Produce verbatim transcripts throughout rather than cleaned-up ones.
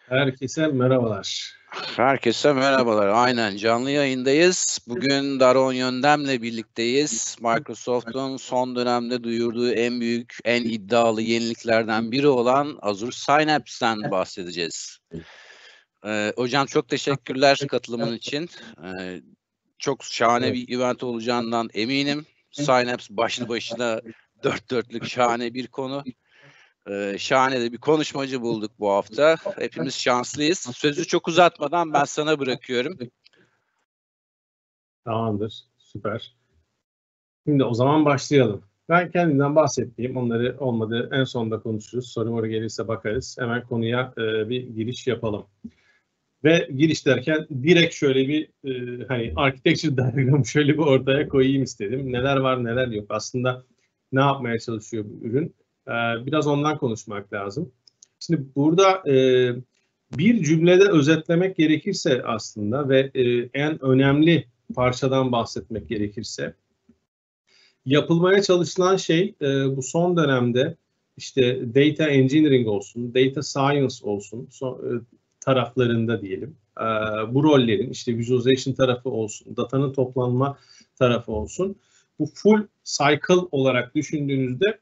Herkese merhabalar. Herkese merhabalar. Aynen canlı yayındayız. Bugün Daron Yöndem'le birlikteyiz. Microsoft'un son dönemde duyurduğu en büyük, en iddialı yeniliklerden biri olan Azure Synapse'den bahsedeceğiz. Ee, hocam çok teşekkürler katılımın için. Ee, çok şahane bir event olacağından eminim. Synapse başlı başına dört dörtlük şahane bir konu. Ee, şahane de bir konuşmacı bulduk bu hafta. Hepimiz şanslıyız. Sözü çok uzatmadan ben sana bırakıyorum. Tamamdır, süper. Şimdi o zaman başlayalım. Ben kendimden bahsettiğim, onları olmadı en sonunda konuşuruz. Soru moru gelirse bakarız. Hemen konuya e, bir giriş yapalım. Ve giriş derken direkt şöyle bir e, hani architecture diagramı şöyle bir ortaya koyayım istedim. Neler var neler yok. Aslında ne yapmaya çalışıyor bu ürün? E, biraz ondan konuşmak lazım. Şimdi burada e, bir cümlede özetlemek gerekirse aslında ve e, en önemli parçadan bahsetmek gerekirse yapılmaya çalışılan şey e, bu son dönemde işte data engineering olsun, data science olsun so, e, taraflarında diyelim. E, bu rollerin işte visualization tarafı olsun, datanın toplanma tarafı olsun. Bu full cycle olarak düşündüğünüzde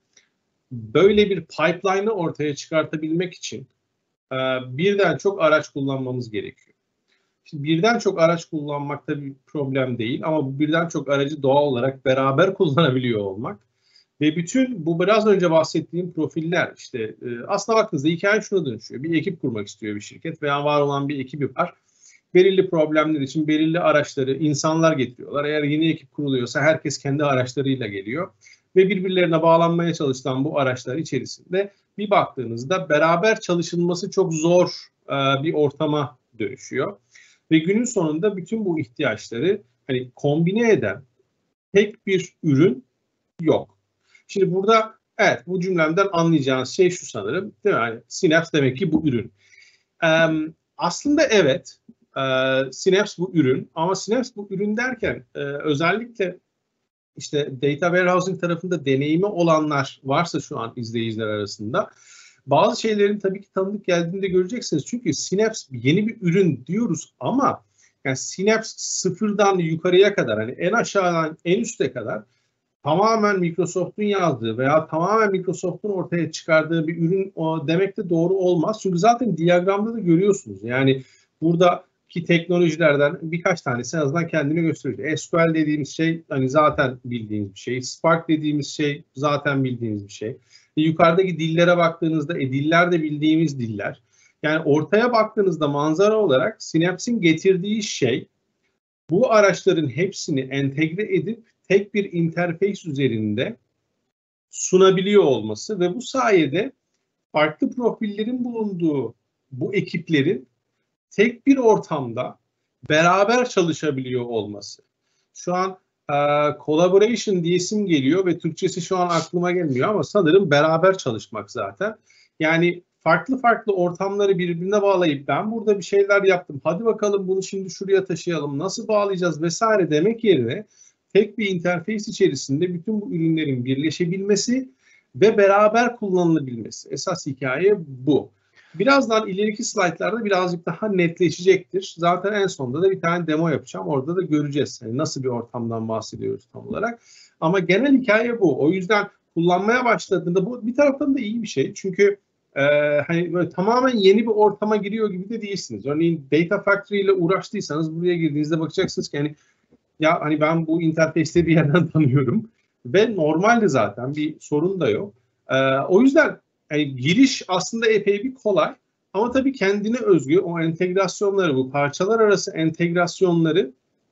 böyle bir pipeline'ı ortaya çıkartabilmek için e, birden çok araç kullanmamız gerekiyor. Şimdi birden çok araç kullanmakta bir problem değil ama bu birden çok aracı doğal olarak beraber kullanabiliyor olmak ve bütün bu biraz önce bahsettiğim profiller işte e, aslına baktığınızda hikaye şuna dönüşüyor. Bir ekip kurmak istiyor bir şirket veya var olan bir ekibi var. Belirli problemler için belirli araçları insanlar getiriyorlar. Eğer yeni ekip kuruluyorsa herkes kendi araçlarıyla geliyor ve birbirlerine bağlanmaya çalışılan bu araçlar içerisinde bir baktığınızda beraber çalışılması çok zor e, bir ortama dönüşüyor. Ve günün sonunda bütün bu ihtiyaçları hani kombine eden tek bir ürün yok. Şimdi burada evet bu cümlemden anlayacağınız şey şu sanırım değil mi? Yani Synapse demek ki bu ürün. Ee, aslında evet e, Synapse bu ürün ama Synapse bu ürün derken e, özellikle işte data warehousing tarafında deneyimi olanlar varsa şu an izleyiciler arasında bazı şeylerin tabii ki tanıdık geldiğini de göreceksiniz. Çünkü Synapse yeni bir ürün diyoruz ama yani Synapse sıfırdan yukarıya kadar hani en aşağıdan en üste kadar tamamen Microsoft'un yazdığı veya tamamen Microsoft'un ortaya çıkardığı bir ürün o demek de doğru olmaz. Çünkü zaten diyagramda da görüyorsunuz. Yani buradaki teknolojilerden birkaç tanesi en azından kendini gösteriyor. S Q L dediğimiz şey hani zaten bildiğimiz bir şey. Spark dediğimiz şey zaten bildiğimiz bir şey. E, yukarıdaki dillere baktığınızda e, diller de bildiğimiz diller. Yani ortaya baktığınızda manzara olarak Synapse'in getirdiği şey bu araçların hepsini entegre edip tek bir interface üzerinde sunabiliyor olması ve bu sayede farklı profillerin bulunduğu bu ekiplerin tek bir ortamda beraber çalışabiliyor olması. Şu an e, collaboration diye isim geliyor ve Türkçesi şu an aklıma gelmiyor ama sanırım beraber çalışmak zaten. Yani farklı farklı ortamları birbirine bağlayıp ben burada bir şeyler yaptım. Hadi bakalım bunu şimdi şuraya taşıyalım. Nasıl bağlayacağız vesaire demek yerine tek bir interface içerisinde bütün bu ürünlerin birleşebilmesi ve beraber kullanılabilmesi. Esas hikaye bu. Birazdan ileriki slaytlarda birazcık daha netleşecektir. Zaten en sonunda da bir tane demo yapacağım. Orada da göreceğiz yani nasıl bir ortamdan bahsediyoruz tam olarak. Ama genel hikaye bu. O yüzden kullanmaya başladığında bu bir taraftan da iyi bir şey. Çünkü e, hani böyle tamamen yeni bir ortama giriyor gibi de değilsiniz. Örneğin Data Factory ile uğraştıysanız buraya girdiğinizde bakacaksınız ki hani ya hani ben bu interface'leri bir yerden tanıyorum ve normalde zaten bir sorun da yok. E, o yüzden yani giriş aslında epey bir kolay ama tabii kendine özgü o entegrasyonları, bu parçalar arası entegrasyonları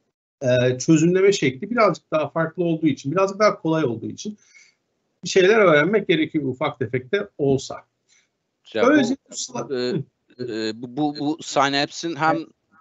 e, çözümleme şekli birazcık daha farklı olduğu için, birazcık daha kolay olduğu için bir şeyler öğrenmek gerekiyor ufak tefek de olsa. Ya Böylece bu, e, e, bu, bu, bu Synapse'in hem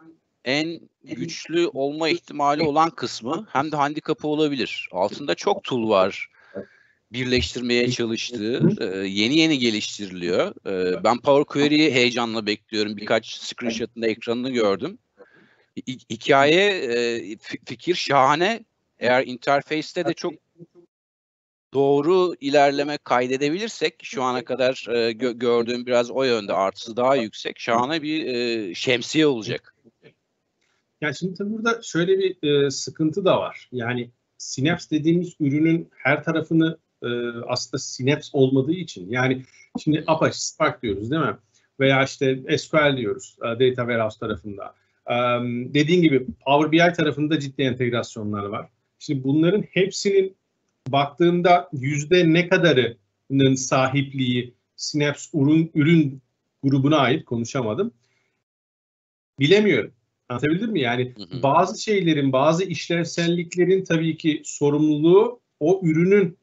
en güçlü olma ihtimali olan kısmı hem de handikapı olabilir. Altında çok tool var. Birleştirmeye çalıştığı, e, yeni yeni geliştiriliyor. E, ben Power Query'yi heyecanla bekliyorum. Birkaç screenshot'ında ekranını gördüm. Hi hikaye, e, fikir şahane. Eğer interface'te de çok doğru ilerleme kaydedebilirsek şu ana kadar e, gö- gördüğüm biraz o yönde, artısı daha yüksek. Şahane bir e, şemsiye olacak. Yani şimdi tabii burada şöyle bir e, sıkıntı da var. Yani Synapse dediğimiz ürünün her tarafını e, aslında Synapse olmadığı için, yani şimdi Apache Spark diyoruz değil mi? Veya işte S Q L diyoruz e, Data Warehouse tarafında. E, dediğin gibi Power B I tarafında ciddi entegrasyonlar var. Şimdi bunların hepsinin baktığında yüzde ne kadarının sahipliği Synapse ürün, ürün grubuna ait, konuşamadım. Bilemiyorum. Anlatabildim mi? Yani Hı hı. bazı şeylerin, bazı işlevselliklerin tabii ki sorumluluğu o ürünün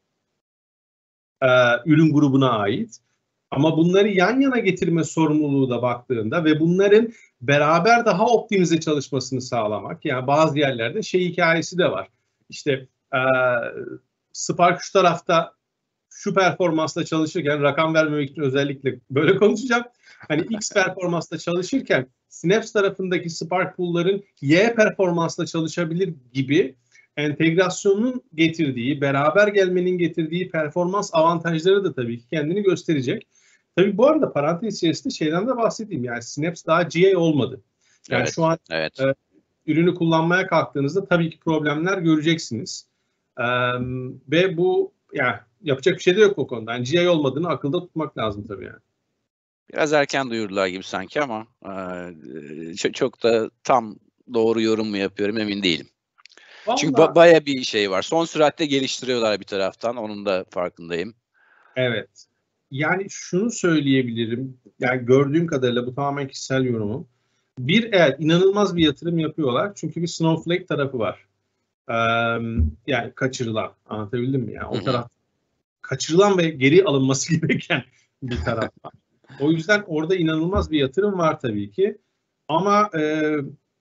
e, ürün grubuna ait. Ama bunları yan yana getirme sorumluluğu da baktığında ve bunların beraber daha optimize çalışmasını sağlamak. Yani bazı yerlerde şey hikayesi de var. İşte e, Spark şu tarafta şu performansla çalışırken, rakam vermemek için özellikle böyle konuşacağım. Hani X performansla çalışırken Synapse tarafındaki Spark pool'ların Y performansla çalışabilir gibi entegrasyonun getirdiği, beraber gelmenin getirdiği performans avantajları da tabii ki kendini gösterecek. Tabii bu arada parantez içerisinde şeyden de bahsedeyim. Yani Synapse daha G A olmadı. Yani Evet, şu an evet. e, ürünü kullanmaya kalktığınızda tabii ki problemler göreceksiniz. E, ve bu yani yapacak bir şey de yok o konuda. Yani G I olmadığını akılda tutmak lazım tabii yani. Biraz erken duyurdular gibi sanki ama e, çok, çok da tam doğru yorum mu yapıyorum emin değilim. Çünkü ba- Vallahi baya bir şey var. Son süratle geliştiriyorlar bir taraftan. Onun da farkındayım. evet. Yani şunu söyleyebilirim. Yani gördüğüm kadarıyla bu tamamen kişisel yorumum. Bir, evet, inanılmaz bir yatırım yapıyorlar. Çünkü bir Snowflake tarafı var. Ee, yani kaçırılan. Anlatabildim mi? Yani Hı o hı. taraf kaçırılan ve geri alınması gereken bir taraf var. O yüzden orada inanılmaz bir yatırım var tabii ki. Ama e,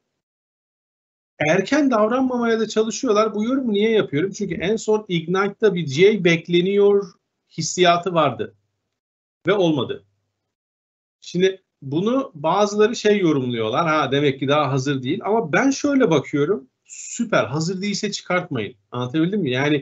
erken davranmamaya da çalışıyorlar. Bu yorumu niye yapıyorum? Çünkü en son Ignite'da bir G A bekleniyor hissiyatı vardı. Ve olmadı. Şimdi bunu bazıları şey yorumluyorlar. Ha, demek ki daha hazır değil. Ama ben şöyle bakıyorum. Süper. Hazır değilse çıkartmayın. Anlatabildim mi? Yani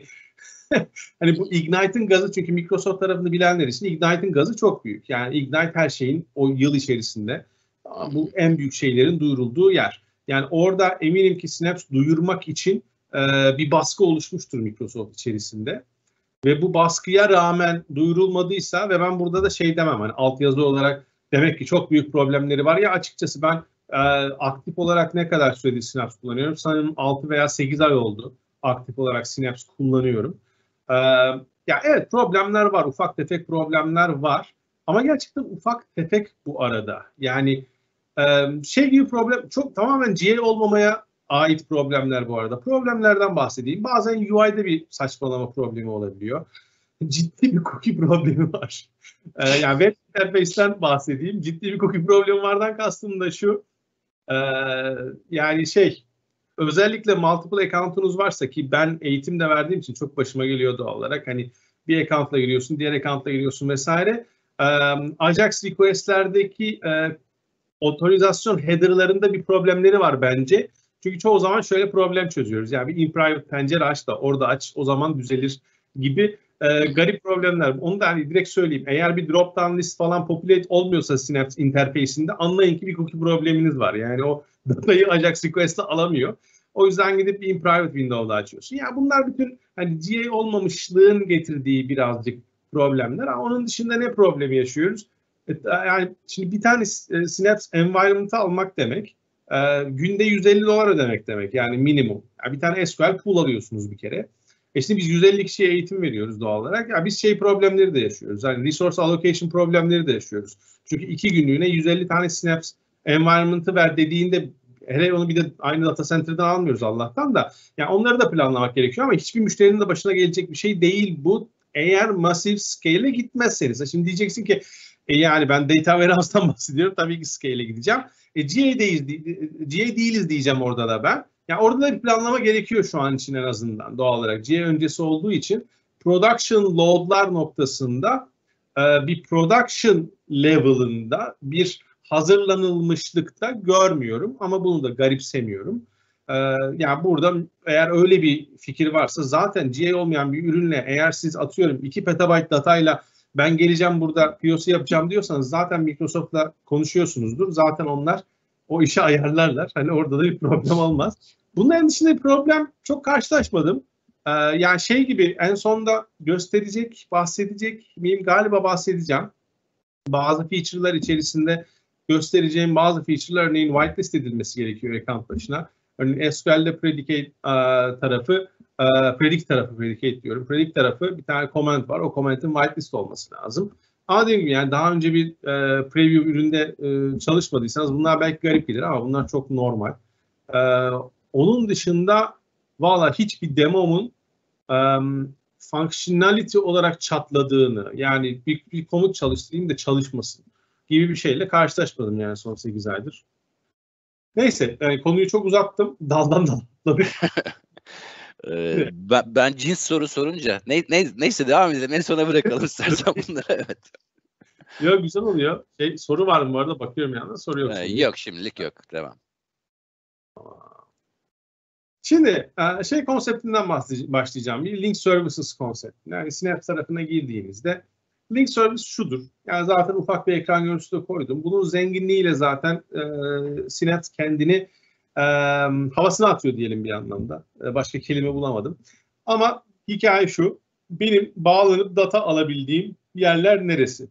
hani bu Ignite'ın gazı, çünkü Microsoft tarafını bilenler için Ignite'ın gazı çok büyük. Yani Ignite her şeyin o yıl içerisinde bu en büyük şeylerin duyurulduğu yer. Yani orada eminim ki Synapse duyurmak için e, bir baskı oluşmuştur Microsoft içerisinde. Ve bu baskıya rağmen duyurulmadıysa ve ben burada da şey demem, hani altyazı olarak demek ki çok büyük problemleri var ya, açıkçası ben e, aktif olarak ne kadar süredir Synapse kullanıyorum? Sanırım altı veya sekiz ay oldu aktif olarak Synapse kullanıyorum. E, ya evet, problemler var, ufak tefek problemler var ama gerçekten ufak tefek bu arada. Yani e, şey gibi problem, çok tamamen G A olmamaya ait problemler bu arada. Problemlerden bahsedeyim. Bazen U I'de bir saçmalama problemi olabiliyor. Ciddi bir cookie problemi var. Ee, yani web interface'ten bahsedeyim. Ciddi bir cookie problemi vardan kastım da şu. E, yani şey, özellikle multiple account'unuz varsa, ki ben eğitim de verdiğim için çok başıma geliyor doğal olarak. Hani bir account'la giriyorsun, diğer account'la giriyorsun vesaire. E, Ajax request'lerdeki e, otorizasyon header'larında bir problemleri var bence. Çünkü çoğu zaman şöyle problem çözüyoruz. Yani bir in-private pencere aç da orada aç, o zaman düzelir gibi e, garip problemler. Onu da hani direkt söyleyeyim. Eğer bir drop-down list falan populate olmuyorsa Synapse interface'inde, anlayın ki bir cookie probleminiz var. Yani o datayı Ajax request'e alamıyor. O yüzden gidip bir in-private window'da açıyorsun. Yani bunlar bütün hani G A olmamışlığın getirdiği birazcık problemler. Ama onun dışında ne problemi yaşıyoruz? Yani şimdi bir tane Synapse environment'ı almak demek e, günde yüz elli dolar ödemek demek, yani minimum. Yani bir tane S Q L pool alıyorsunuz bir kere. E şimdi biz yüz elli kişiye eğitim veriyoruz doğal olarak. Ya biz şey problemleri de yaşıyoruz. Yani resource allocation problemleri de yaşıyoruz. Çünkü iki günlüğüne yüz elli tane Synapse environment'ı ver dediğinde, hele onu bir de aynı data center'dan almıyoruz Allah'tan da. Yani onları da planlamak gerekiyor ama hiçbir müşterinin de başına gelecek bir şey değil bu, eğer massive scale'e gitmezseniz. Şimdi diyeceksin ki e yani ben data warehouse'tan bahsediyorum. Tabii ki scale'e gideceğim. E, G A'deyiz, G A değiliz diyeceğim orada da ben. Yani orada da bir planlama gerekiyor şu an için en azından doğal olarak. G A öncesi olduğu için production load'lar noktasında e, bir production level'ında bir hazırlanılmışlıkta görmüyorum ama bunu da garipsemiyorum. Ee, yani burada eğer öyle bir fikir varsa zaten G A olmayan bir ürünle eğer siz atıyorum iki petabayt datayla ben geleceğim burada P O C yapacağım diyorsanız zaten Microsoft'la konuşuyorsunuzdur. Zaten onlar o işi ayarlarlar. Hani orada da bir problem olmaz. Bunların dışında bir problem çok karşılaşmadım. Ee, yani şey gibi en sonda gösterecek, bahsedecek miyim? Galiba bahsedeceğim. Bazı feature'lar içerisinde göstereceğim bazı feature'lar örneğin whitelist edilmesi gerekiyor account başına. Örneğin S Q L'de predicate uh, tarafı, uh, predict tarafı, predicate diyorum. Predict tarafı bir tane comment var. O comment'in whitelist olması lazım. Ama dediğim gibi yani daha önce bir uh, preview üründe uh, çalışmadıysanız bunlar belki garip gelir ama bunlar çok normal. Uh, onun dışında valla hiçbir demomun um, functionality olarak çatladığını yani bir, bir komut çalıştırayım da çalışmasın gibi bir şeyle karşılaşmadım yani son sekiz aydır. Neyse yani konuyu çok uzattım. Daldan dal. ee, ben, ben cins soru sorunca ne, ne, neyse devam edelim. En sona bırakalım istersen bunları. Evet. Yok güzel oluyor. Şey, soru var mı bu arada? Bakıyorum yalnız. Soru yok. Ee, yok şimdilik yok. Devam. Şimdi şey konseptinden başlayacağım. Bir link services konsepti. Yani Synapse tarafına girdiğinizde link service şudur. Yani zaten ufak bir ekran görüntüsü de koydum. Bunun zenginliğiyle zaten e, Synapse kendini e, havasına atıyor diyelim bir anlamda. E, başka kelime bulamadım. Ama hikaye şu. Benim bağlanıp data alabildiğim yerler neresi?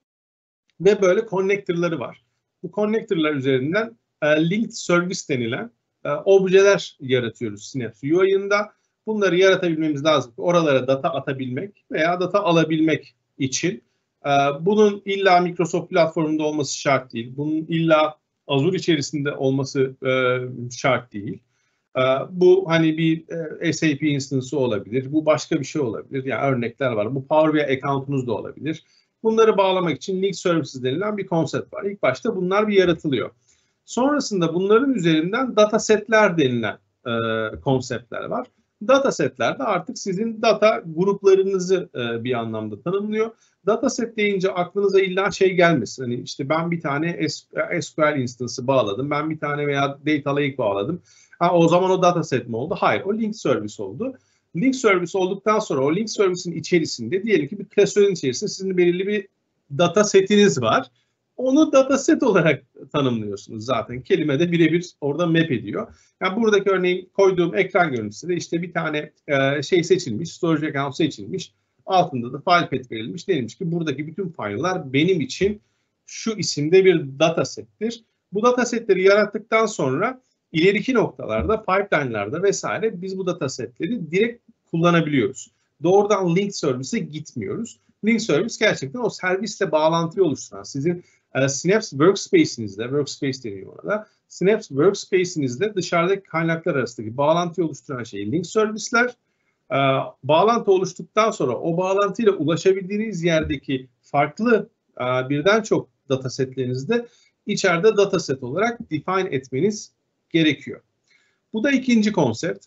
Ve böyle connector'ları var. Bu connector'lar üzerinden e, linked service denilen e, objeler yaratıyoruz Synapse U I'ında. Bunları yaratabilmemiz lazım. Oralara data atabilmek veya data alabilmek için. E, bunun illa Microsoft platformunda olması şart değil. Bunun illa Azure içerisinde olması e, şart değil. E, bu hani bir e, S A P instance'ı olabilir. Bu başka bir şey olabilir. Yani örnekler var. Bu Power B I account'unuz da olabilir. Bunları bağlamak için link services denilen bir konsept var. İlk başta bunlar bir yaratılıyor. Sonrasında bunların üzerinden datasetler denilen e, konseptler var. Datasetlerde artık sizin data gruplarınızı e, bir anlamda tanımlıyor. Dataset deyince aklınıza illa şey gelmesin. Hani işte ben bir tane S Q L instance'ı bağladım. Ben bir tane veya data lake bağladım. Ha, o zaman o dataset mi oldu? Hayır, o link service oldu. Link service olduktan sonra o link service'in içerisinde diyelim ki bir klasörün içerisinde sizin belirli bir data setiniz var. Onu dataset olarak tanımlıyorsunuz zaten. Kelime de birebir orada map ediyor. Yani buradaki örneğin koyduğum ekran görüntüsünde işte bir tane e, şey seçilmiş, storage account seçilmiş. Altında da file path verilmiş. Denilmiş ki buradaki bütün file'lar benim için şu isimde bir datasettir. Bu datasetleri yarattıktan sonra ileriki noktalarda, pipeline'larda vesaire biz bu datasetleri direkt kullanabiliyoruz. Doğrudan link service'e gitmiyoruz. Link service gerçekten o servisle bağlantıyı oluşturan sizin e, Synapse Workspace'inizde, Workspace deniyor orada, Synapse Workspace'inizde dışarıdaki kaynaklar arasındaki bağlantıyı oluşturan şey link service'ler. E, bağlantı oluştuktan sonra o bağlantıyla ulaşabildiğiniz yerdeki farklı e, birden çok datasetlerinizde içeride dataset olarak define etmeniz gerekiyor. Bu da ikinci konsept.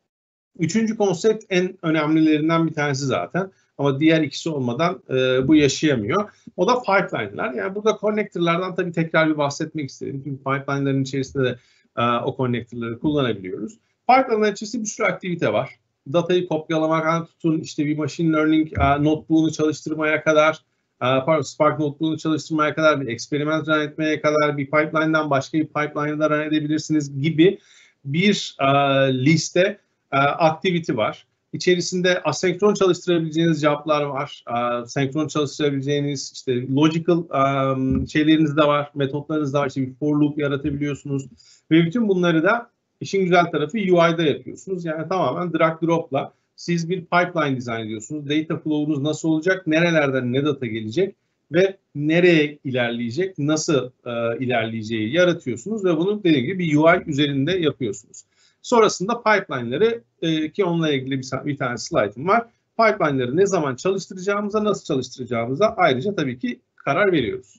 Üçüncü konsept en önemlilerinden bir tanesi zaten. Ama diğer ikisi olmadan e, bu yaşayamıyor. O da pipeline'lar. Yani burada connector'lardan tabii tekrar bir bahsetmek istedim. Çünkü pipeline'ların içerisinde de e, o connector'ları kullanabiliyoruz. Pipeline'ların içerisinde bir sürü aktivite var. Datayı kopyalamaktan tutun, işte bir machine learning e, notebook'unu çalıştırmaya kadar, e, Spark notebook'unu çalıştırmaya kadar, bir experiment run etmeye kadar, bir pipeline'dan başka bir pipeline'da run edebilirsiniz gibi bir e, liste e, aktivite var. İçerisinde asenkron çalıştırabileceğiniz cevaplar var. E, senkron çalıştırabileceğiniz işte logical um, şeyleriniz de var, metotlarınız da var. İşte bir for loop yaratabiliyorsunuz. Ve bütün bunları da işin güzel tarafı U I'da yapıyorsunuz. Yani tamamen drag drop'la siz bir pipeline dizayn ediyorsunuz. Data flow'unuz nasıl olacak, nerelerden ne data gelecek ve nereye ilerleyecek, nasıl e, ilerleyeceği yaratıyorsunuz ve bunu dediğim gibi bir U I üzerinde yapıyorsunuz. Sonrasında pipeline'ları e, ki onunla ilgili bir, bir tane slide'ım var. Pipeline'ları ne zaman çalıştıracağımıza, nasıl çalıştıracağımıza ayrıca tabii ki karar veriyoruz.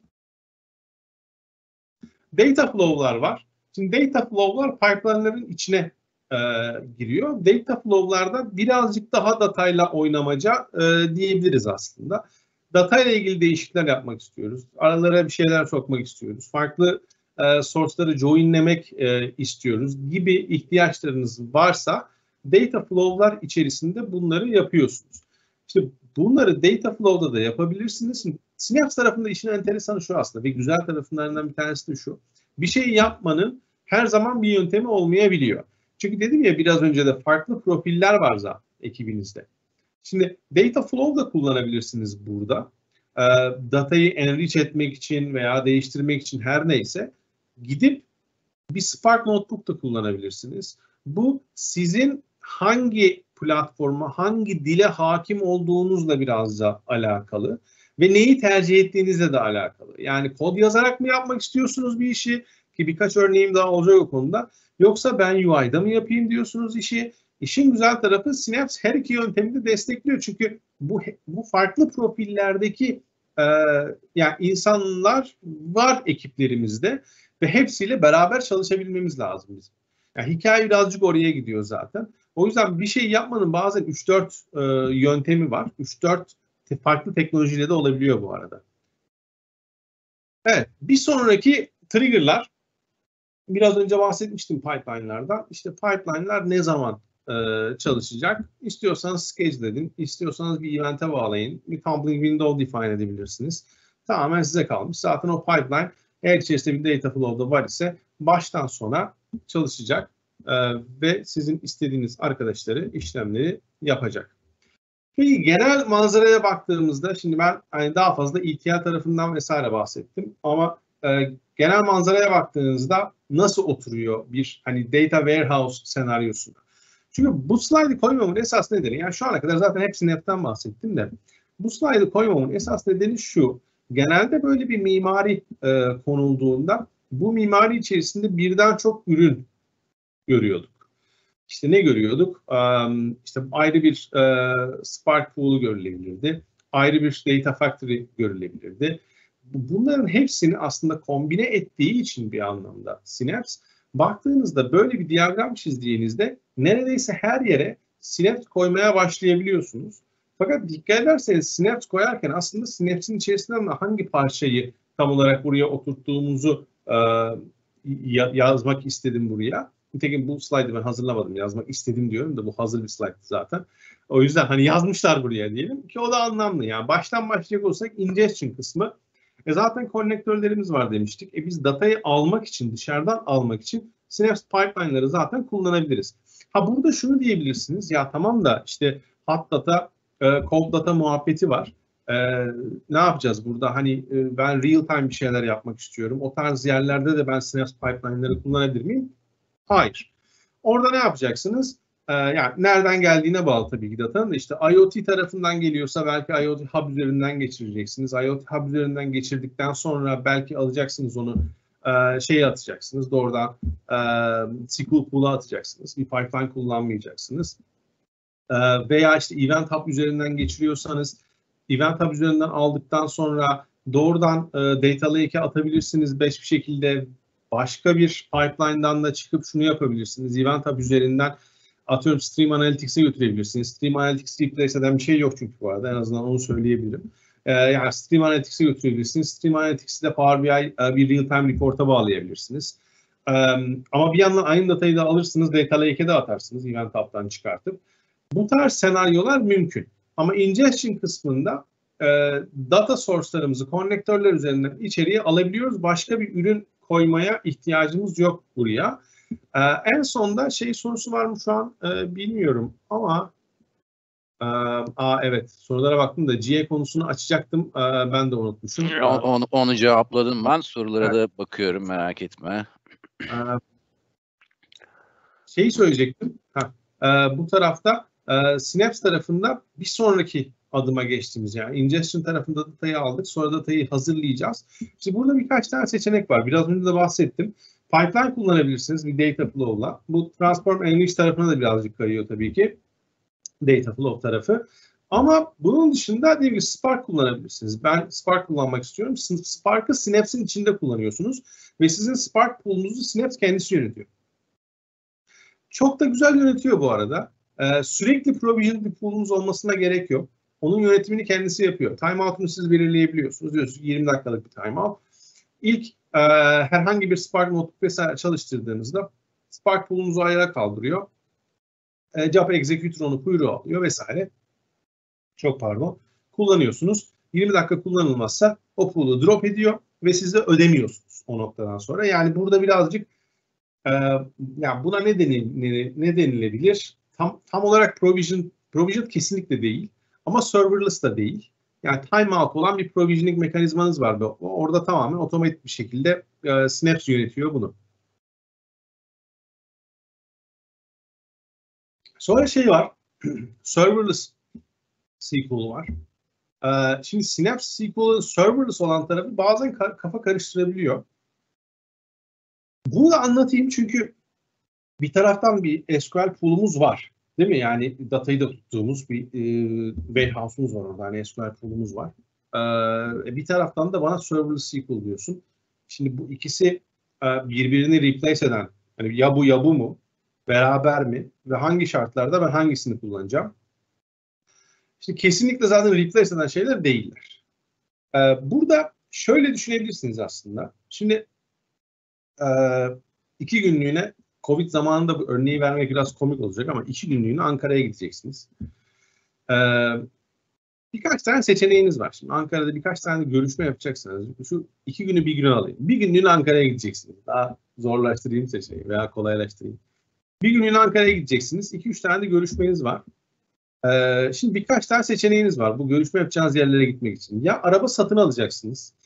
Data flow'lar var. Şimdi data flow'lar pipeline'ların içine e, giriyor. Data flow'larda birazcık daha datayla oynamaca e, diyebiliriz aslında. Data ile ilgili değişiklikler yapmak istiyoruz. Aralara bir şeyler sokmak istiyoruz. Farklı e, source'ları joinlemek e, istiyoruz gibi ihtiyaçlarınız varsa data flow'lar içerisinde bunları yapıyorsunuz. İşte bunları data flow'da da yapabilirsiniz. Synapse tarafında işin enteresanı şu aslında ve güzel taraflarından bir tanesi de şu. Bir şey yapmanın her zaman bir yöntemi olmayabiliyor. Çünkü dedim ya biraz önce de farklı profiller var zaten ekibinizde. Şimdi data flow da kullanabilirsiniz burada. E, datayı enrich etmek için veya değiştirmek için her neyse gidip bir Spark Notebook da kullanabilirsiniz. Bu sizin hangi platforma, hangi dile hakim olduğunuzla biraz da alakalı ve neyi tercih ettiğinizle de alakalı. Yani kod yazarak mı yapmak istiyorsunuz bir işi ki birkaç örneğim daha olacak o konuda. Yoksa ben U I'da mı yapayım diyorsunuz işi. İşin güzel tarafı Synapse her iki yöntemi de destekliyor. Çünkü bu bu farklı profillerdeki e, yani insanlar var ekiplerimizde ve hepsiyle beraber çalışabilmemiz lazım bizim. Yani hikaye birazcık oraya gidiyor zaten. O yüzden bir şey yapmanın bazen üç dört e, yöntemi var. üç dört te- farklı teknolojiyle de olabiliyor bu arada. Evet, bir sonraki trigger'lar. Biraz önce bahsetmiştim pipeline'lardan. İşte pipeline'lar ne zaman e, çalışacak? İstiyorsanız schedule edin, istiyorsanız bir event'e bağlayın, bir coupling window define edebilirsiniz. Tamamen size kalmış. Zaten o pipeline eğer içerisinde bir data flow'da var ise baştan sona çalışacak e, ve sizin istediğiniz arkadaşları işlemleri yapacak. Peki genel manzaraya baktığımızda şimdi ben hani daha fazla E T L tarafından vesaire bahsettim ama e, genel manzaraya baktığınızda nasıl oturuyor bir hani data warehouse senaryosunda? Çünkü bu slide'ı koymamın esas nedeni yani şu ana kadar zaten hepsini hepten bahsettim de bu slide'ı koymamın esas nedeni şu. Genelde böyle bir mimari e, konulduğunda bu mimari içerisinde birden çok ürün görüyorduk. İşte ne görüyorduk? Um, işte ayrı bir uh, Spark Pool'u görülebilirdi. Ayrı bir Data Factory görülebilirdi. Bunların hepsini aslında kombine ettiği için bir anlamda Synapse, baktığınızda böyle bir diyagram çizdiğinizde neredeyse her yere Synapse koymaya başlayabiliyorsunuz. Fakat dikkat ederseniz Synapse koyarken aslında Synapse'in içerisinden hangi parçayı tam olarak buraya oturttuğumuzu uh, yazmak istedim buraya. Nitekim bu slaydı ben hazırlamadım. Yazmak istedim diyorum da bu hazır bir slaydı zaten. O yüzden hani yazmışlar buraya diyelim ki o da anlamlı. Yani baştan başlayacak olsak ingestion kısmı. E zaten konnektörlerimiz var demiştik. E biz datayı almak için, dışarıdan almak için Synapse pipeline'ları zaten kullanabiliriz. Ha burada şunu diyebilirsiniz. Ya tamam da işte hot data, e, cold data muhabbeti var. E, ne yapacağız burada? Hani e, ben real time bir şeyler yapmak istiyorum. O tarz yerlerde de ben Synapse pipeline'ları kullanabilir miyim? Hayır. Orada ne yapacaksınız? Ee, yani nereden geldiğine bağlı tabii ki datanın da işte IoT tarafından geliyorsa belki IoT Hub üzerinden geçireceksiniz. IoT Hub üzerinden geçirdikten sonra belki alacaksınız onu e, şeye atacaksınız. Doğrudan e, S Q L Pool'a atacaksınız. Bir pipeline kullanmayacaksınız. E, veya işte Event Hub üzerinden geçiriyorsanız Event Hub üzerinden aldıktan sonra doğrudan e, Data Lake'e atabilirsiniz beş bir şekilde. Başka bir pipeline'dan da çıkıp şunu yapabilirsiniz. Event Hub üzerinden atıyorum Stream Analytics'e götürebilirsiniz. Stream Analytics replace eden bir şey yok çünkü bu arada. En azından onu söyleyebilirim. Ee, yani Stream Analytics'e götürebilirsiniz. Stream Analytics'i de Power B I bir real-time report'a bağlayabilirsiniz. Ee, ama bir yandan aynı datayı da alırsınız. Data Lake'e de atarsınız. Event Hub'dan çıkartıp. Bu tarz senaryolar mümkün. Ama ingestion kısmında e, data source'larımızı konnektörler üzerinden içeriye alabiliyoruz. Başka bir ürün koymaya ihtiyacımız yok buraya. Ee, en sonda şey sorusu var mı şu an ee, bilmiyorum ama e, aa evet sorulara baktım da G A konusunu açacaktım. Ee, ben de unutmuşum. Ee, onu, onu cevapladım ben. Sorulara evet. da bakıyorum, merak etme. Ee, şeyi söyleyecektim. Heh, e, bu tarafta e, Synapse tarafında bir sonraki adıma geçtiğimiz yani ingestion tarafında datayı aldık. Sonra datayı hazırlayacağız. İşte burada birkaç tane seçenek var. Biraz önce de bahsettim. Pipeline kullanabilirsiniz bir data flow'la. Bu transform enrich tarafına da birazcık kayıyor tabii ki. Data flow tarafı. Ama bunun dışında diyelim ki Spark kullanabilirsiniz. Ben Spark kullanmak istiyorum. Spark'ı Synapse'in içinde kullanıyorsunuz. Ve sizin Spark pool'unuzu Synapse kendisi yönetiyor. Çok da güzel yönetiyor bu arada. Ee, sürekli provision bir pool'unuz olmasına gerek yok. Onun yönetimini kendisi yapıyor. Timeout'unu siz belirleyebiliyorsunuz. Diyorsunuz yirmi dakikalık bir timeout. ilk e, herhangi bir Spark notebook vesaire çalıştırdığınızda Spark pool'unuzu ayağa kaldırıyor. E, Job Executor onu kuyruğu alıyor vesaire. Çok pardon. Kullanıyorsunuz. yirmi dakika kullanılmazsa o pool'u drop ediyor ve siz de ödemiyorsunuz o noktadan sonra. Yani burada birazcık e, yani buna ne, denil, ne, ne denilebilir? Tam, tam olarak provision, provision kesinlikle değil ama serverless da değil. Yani timeout olan bir provisioning mekanizmanız var. Orada tamamen otomatik bir şekilde e, Synapse yönetiyor bunu. Sonra şey var. Serverless S Q L var. Ee, şimdi Synapse S Q L'ın serverless olan tarafı bazen ka- kafa karıştırabiliyor. Bunu da anlatayım çünkü bir taraftan bir S Q L pool'umuz var. Değil mi? Yani datayı da tuttuğumuz bir e, warehouse'umuz var orada. Yani S Q L pool'umuz var. Ee, bir taraftan da bana serverless S Q L diyorsun. Şimdi bu ikisi e, birbirini replace eden, yani ya bu ya bu mu? Beraber mi? Ve hangi şartlarda ben hangisini kullanacağım? Şimdi kesinlikle zaten replace eden şeyler değiller. Ee, burada şöyle düşünebilirsiniz aslında. Şimdi e, iki günlüğüne Covid zamanında bu örneği vermek biraz komik olacak ama iki günlüğüne Ankara'ya gideceksiniz. Ee, birkaç tane seçeneğiniz var. Şimdi Ankara'da birkaç tane görüşme yapacaksınız. Şu iki günü bir güne alayım. Bir günlüğüne Ankara'ya gideceksiniz. Daha zorlaştırayım seçeneği veya kolaylaştırayım. Bir günlüğüne Ankara'ya gideceksiniz. İki üç tane de görüşmeniz var. Ee, şimdi birkaç tane seçeneğiniz var bu görüşme yapacağınız yerlere gitmek için. Ya araba satın alacaksınız,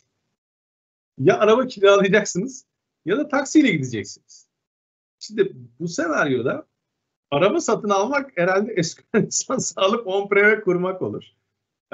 ya araba kiralayacaksınız ya da taksiyle gideceksiniz. Şimdi bu senaryoda araba satın almak herhalde S Q L lisansı alıp on-prem'e kurmak olur. Ee,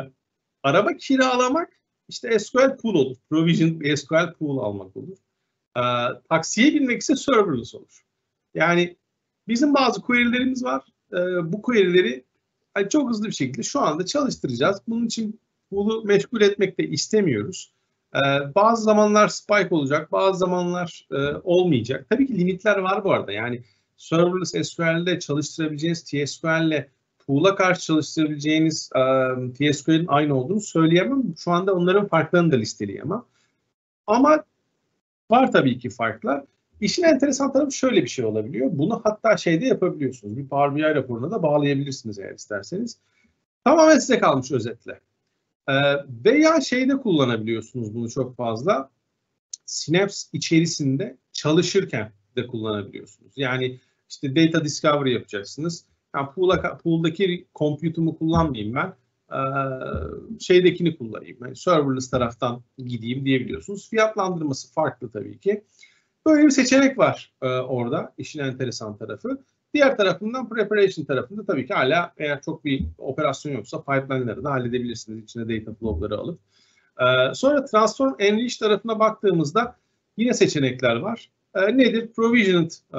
araba kiralamak işte S Q L pool olur. Provision S Q L pool almak olur. Ee, taksiye binmek ise serverless olur. Yani bizim bazı query'lerimiz var. Ee, bu query'leri yani çok hızlı bir şekilde şu anda çalıştıracağız. Bunun için pool'u meşgul etmek de istemiyoruz. Ee, bazı zamanlar spike olacak, bazı zamanlar e, olmayacak. Tabii ki limitler var bu arada. Yani serverless S Q L'de çalıştırabileceğiniz T S Q L'le pool'a karşı çalıştırabileceğiniz e, T S Q L'in aynı olduğunu söyleyemem. Şu anda onların farklarını da listeleyemem. Ama var tabii ki farklar. İşin enteresan tarafı şöyle bir şey olabiliyor. Bunu hatta şeyde yapabiliyorsunuz. Bir Power B I raporuna da bağlayabilirsiniz eğer isterseniz. Tamamen size kalmış özetle. Ee, veya şeyde kullanabiliyorsunuz bunu çok fazla. Synapse içerisinde çalışırken de kullanabiliyorsunuz. Yani işte data discovery yapacaksınız. Yani pool'a, pool'daki compute'umu kullanmayayım ben. Ee, şeydekini kullanayım. Yani serverless taraftan gideyim diyebiliyorsunuz. Fiyatlandırması farklı tabii ki. Böyle bir seçenek var e, orada. İşin enteresan tarafı. Diğer tarafından preparation tarafında tabii ki hala eğer çok bir operasyon yoksa pipeline'ları da halledebilirsiniz. İçine data flow'ları alıp. Ee, sonra transform enrich tarafına baktığımızda yine seçenekler var. Ee, nedir? Provisioned e,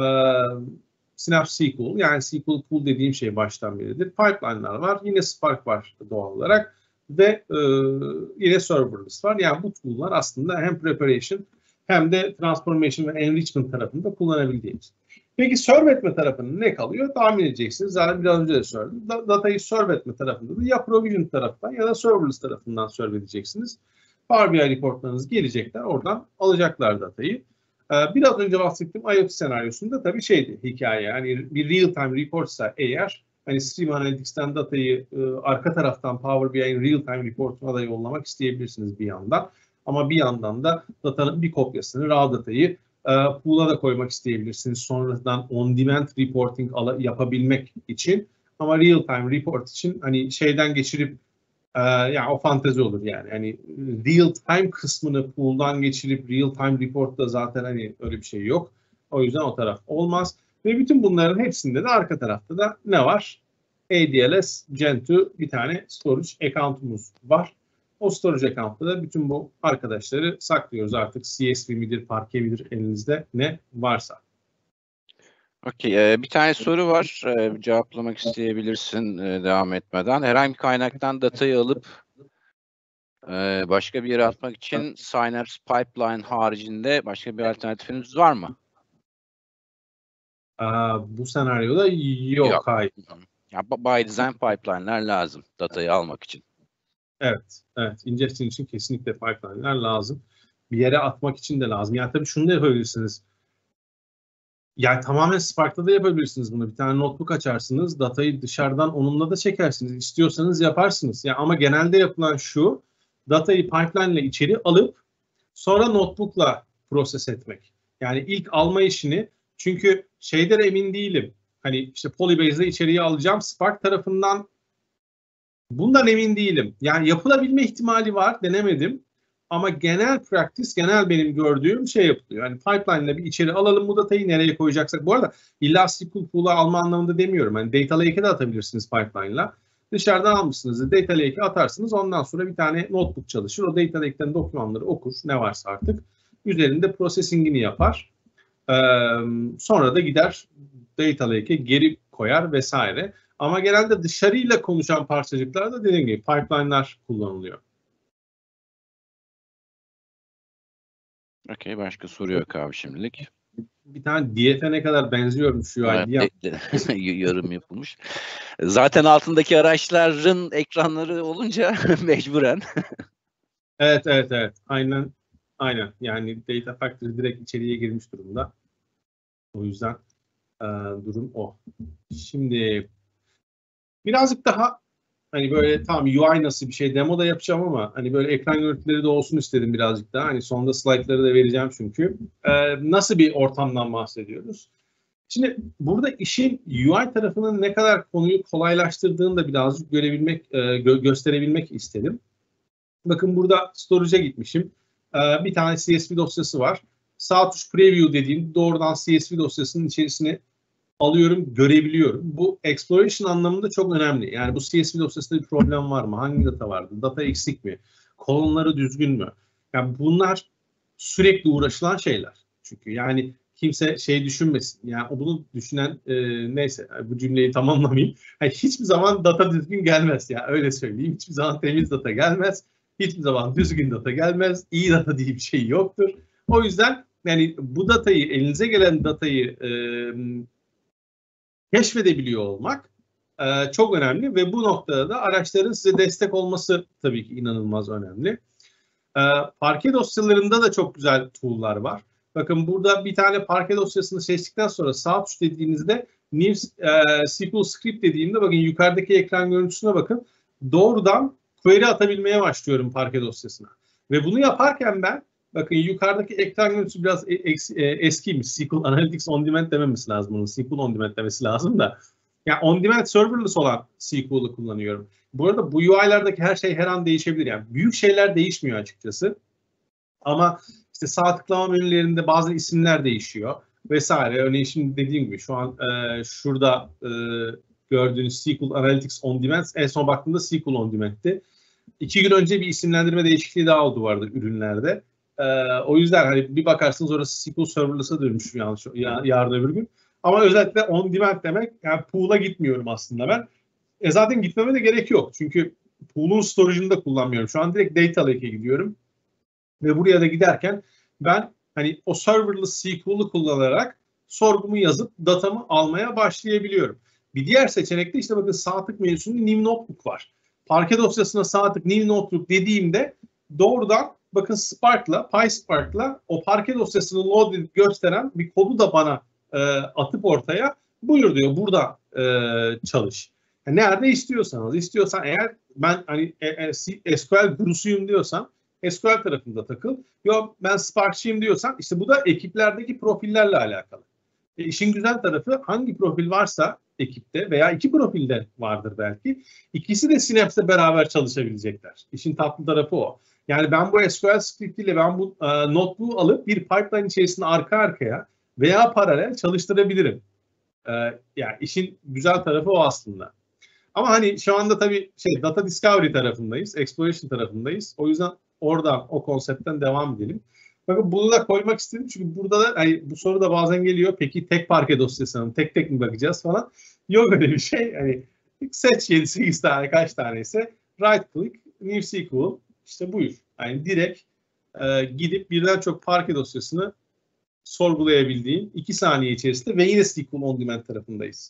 Synapse S Q L. Yani S Q L pool dediğim şey baştan beridir. Pipeline'lar var. Yine Spark var doğal olarak. Ve e, yine serverless var. Yani bu tool'lar aslında hem preparation hem de transformation ve enrichment tarafında kullanabildiğimiz. Peki serve etme tarafının ne kalıyor? Tahmin edeceksiniz. Zaten biraz önce de söyledim. Datayı serve etme tarafında da ya provision tarafından ya da serverless tarafından serve edeceksiniz. Power B I reportlarınız gelecekler. Oradan alacaklar datayı. Biraz önce bahsettiğim IoT senaryosunda tabii şeydi hikaye. Yani bir real time reportsa eğer hani Stream Analytics'ten datayı arka taraftan Power B I'nin real time reportuna da yollamak isteyebilirsiniz bir yandan. Ama bir yandan da datanın bir kopyasını, raw datayı e, pool'a da koymak isteyebilirsiniz. Sonradan on-demand reporting yapabilmek için. Ama real-time report için hani şeyden geçirip e, yani o fantezi olur yani. Hani real-time kısmını pool'dan geçirip real-time report'ta zaten hani öyle bir şey yok. O yüzden o taraf olmaz. Ve bütün bunların hepsinde de arka tarafta da ne var? A D L S Gen iki bir tane storage account'umuz var. O storage account'ta da bütün bu arkadaşları saklıyoruz artık. C S V midir, Parquet midir elinizde ne varsa. Okey, e, bir tane soru var. E, cevaplamak isteyebilirsin e, devam etmeden. Herhangi bir kaynaktan datayı alıp e, başka bir yere atmak için Synapse Pipeline haricinde başka bir alternatifiniz var mı? Aa, bu senaryoda yok, Yok. hayır. Ya, by design pipeline'ler lazım datayı almak için. Evet, evet. Ingestion için kesinlikle pipeline'ler lazım. bir yere atmak için de lazım. Yani tabii şunu da yapabilirsiniz. Yani tamamen Spark'ta da yapabilirsiniz bunu. Bir tane notebook açarsınız, datayı dışarıdan onunla da çekersiniz. İstiyorsanız yaparsınız. Yani ama genelde yapılan şu, datayı pipeline ile içeri alıp sonra notebook'la proses etmek. Yani ilk alma işini, çünkü şeyden emin değilim. Hani işte Polybase'de içeriye alacağım, Spark tarafından bundan emin değilim. Yani yapılabilme ihtimali var, denemedim. Ama genel practice, genel benim gördüğüm şey yapılıyor. Yani pipeline ile bir içeri alalım bu datayı, nereye koyacaksak. Bu arada illa S Q L pool'a alma anlamında demiyorum. Yani data lake'e de atabilirsiniz pipeline ile. Dışarıdan almışsınız, data lake'e atarsınız. Ondan sonra bir tane notebook çalışır. O data lake'ten dokümanları okur, ne varsa artık. Üzerinde processing'ini yapar. Ee, sonra da gider data lake'e geri koyar vesaire. Ama genelde dışarıyla konuşan parçacıklarda dediğim gibi pipeline'lar kullanılıyor. Okey, başka soru yok abi şimdilik. Bir tane D F'e ne kadar benziyormuş şu Evet, idea. yorum yapılmış. Zaten altındaki araçların ekranları olunca mecburen. Evet, evet, evet. Aynen, aynen. Yani Data Factory direkt içeriye girmiş durumda. O yüzden e, durum o. Şimdi birazcık daha hani böyle tam U I nasıl bir şey demo da yapacağım ama hani böyle ekran görüntüleri de olsun istedim birazcık daha. Hani sonunda slaytları da vereceğim çünkü. E, nasıl bir ortamdan bahsediyoruz? Şimdi burada işin U I tarafının ne kadar konuyu kolaylaştırdığını da birazcık görebilmek, e, gö- gösterebilmek istedim. Bakın burada storage'a gitmişim. E, bir tane C S V dosyası var. Sağ tuş preview dediğim doğrudan C S V dosyasının içerisine alıyorum, görebiliyorum. Bu exploration anlamında çok önemli. Yani bu C S V dosyasında bir problem var mı? Hangi data vardı? Data eksik mi? Kolonları düzgün mü? Yani bunlar sürekli uğraşılan şeyler. Çünkü yani kimse şey düşünmesin. Yani bunu düşünen e, neyse bu cümleyi tamamlamayayım. Yani hiçbir zaman data düzgün gelmez. Ya yani öyle söyleyeyim. Hiçbir zaman temiz data gelmez. Hiçbir zaman düzgün data gelmez. İyi data diye bir şey yoktur. O yüzden yani bu datayı, elinize gelen datayı e, keşfedebiliyor olmak e, çok önemli ve bu noktada da araçların size destek olması tabii ki inanılmaz önemli. E, parke dosyalarında da çok güzel tool'lar var. Bakın burada bir tane parke dosyasını seçtikten sonra sağ tuş dediğinizde new e, S Q L script dediğimde bakın yukarıdaki ekran görüntüsüne bakın. Doğrudan query atabilmeye başlıyorum parke dosyasına. Ve bunu yaparken ben bakın yukarıdaki ekran görüntüsü biraz es, e, eskiymiş. S Q L Analytics On Demand dememesi lazım bunun. S Q L On Demand demesi lazım da. Yani On Demand serverless olan S Q L'ı kullanıyorum. Bu arada bu U I'lardaki her şey her an değişebilir. Yani büyük şeyler değişmiyor açıkçası. Ama işte sağ tıklama menülerinde bazı isimler değişiyor vesaire. Örneğin şimdi dediğim gibi şu an e, şurada e, gördüğünüz S Q L Analytics On Demand en son baktığımda S Q L On Demand'ti. İki gün önce bir isimlendirme değişikliği daha oldu vardı ürünlerde. Ee, o yüzden hani bir bakarsınız orası S Q L Serverless'a dönmüş yanlış ya, yarın öbür gün. Ama özellikle on demand demek yani pool'a gitmiyorum aslında ben. E zaten gitmeme de gerek yok. Çünkü pool'un storage'ını da kullanmıyorum. Şu an direkt data lake'e gidiyorum. Ve buraya da giderken ben hani o serverless S Q L'ı kullanarak sorgumu yazıp datamı almaya başlayabiliyorum. Bir diğer seçenekte işte bakın sağ tık menüsünde New Notebook var. Parke dosyasına sağ tık New Notebook dediğimde doğrudan bakın Spark'la, PySpark'la o parke dosyasını load edip gösteren bir kodu da bana e, atıp ortaya buyur diyor burada e, çalış. Yani nerede istiyorsanız, istiyorsan eğer ben hani e, e, S Q L gurusuyum diyorsan S Q L tarafında takıl. Yok ben Spark'çıyım diyorsan işte bu da ekiplerdeki profillerle alakalı. E, işin güzel tarafı hangi profil varsa ekipte veya iki profilde vardır belki. İkisi de Synapse'le beraber çalışabilecekler. İşin tatlı tarafı o. Yani ben bu S Q L scriptiyle ben bu e, notebook'u alıp bir pipeline içerisinde arka arkaya veya paralel çalıştırabilirim. E, yani işin güzel tarafı o aslında. Ama hani şu anda tabii şey data discovery tarafındayız, exploration tarafındayız. O yüzden oradan o konseptten devam edelim. Bakın bunu da koymak istedim çünkü burada da hani bu soru da bazen geliyor. Peki tek parke dosyasına tek tek mi bakacağız falan? Yok öyle bir şey. Hani seç yedi sekiz tane kaç tane ise right click new S Q L işte buyur. Yani direkt e, gidip birden çok parke dosyasını sorgulayabildiğin iki saniye içerisinde ve yine S Q L on demand tarafındayız.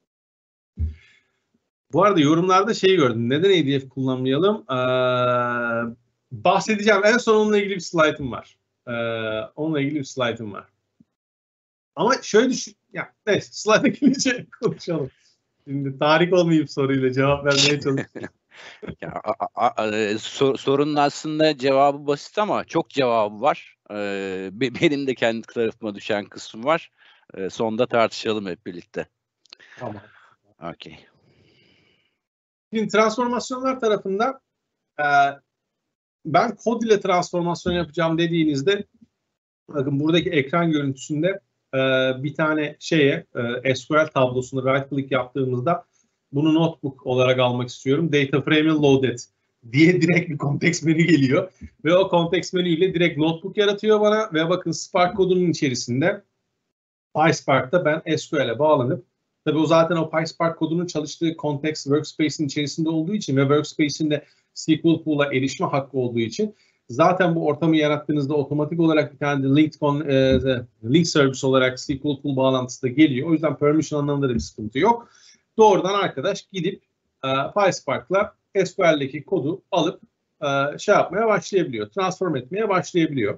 Bu arada yorumlarda şey gördüm. Neden A D F kullanmayalım? Ee, bahsedeceğim. En son onunla ilgili bir slaytım var. Ee, onunla ilgili bir slaytım var. Ama şöyle düşün, ya neyse slayta gelince konuşalım. Şimdi tarih olmayıp soruyla cevap vermeye çalışıyorum. Ya, a- a- a- e, sor- sorunun aslında cevabı basit ama çok cevabı var. Ee, be- benim de kendi tarafıma düşen kısım var. Ee, sonda tartışalım hep birlikte. Tamam. Okey. Şimdi transformasyonlar tarafında e, ben kod ile transformasyon yapacağım dediğinizde bakın buradaki ekran görüntüsünde e, bir tane şeye e, S Q L tablosunu right click yaptığımızda bunu notebook olarak almak istiyorum. Data frame'i loaded diye direkt bir context menü geliyor. Ve o context menüyle direkt notebook yaratıyor bana ve bakın Spark kodunun içerisinde PySpark'ta ben S Q L'e bağlanıp tabii o zaten o PySpark kodunun çalıştığı context workspace'in içerisinde olduğu için ve workspace'in de S Q L pool'a erişme hakkı olduğu için zaten bu ortamı yarattığınızda otomatik olarak bir tane de linked con, e, link service olarak S Q L pool bağlantısı da geliyor. O yüzden permission anlamında da bir sıkıntı yok. Doğrudan arkadaş gidip e, PySpark'la S Q L'deki kodu alıp e, şey yapmaya başlayabiliyor. Transform etmeye başlayabiliyor.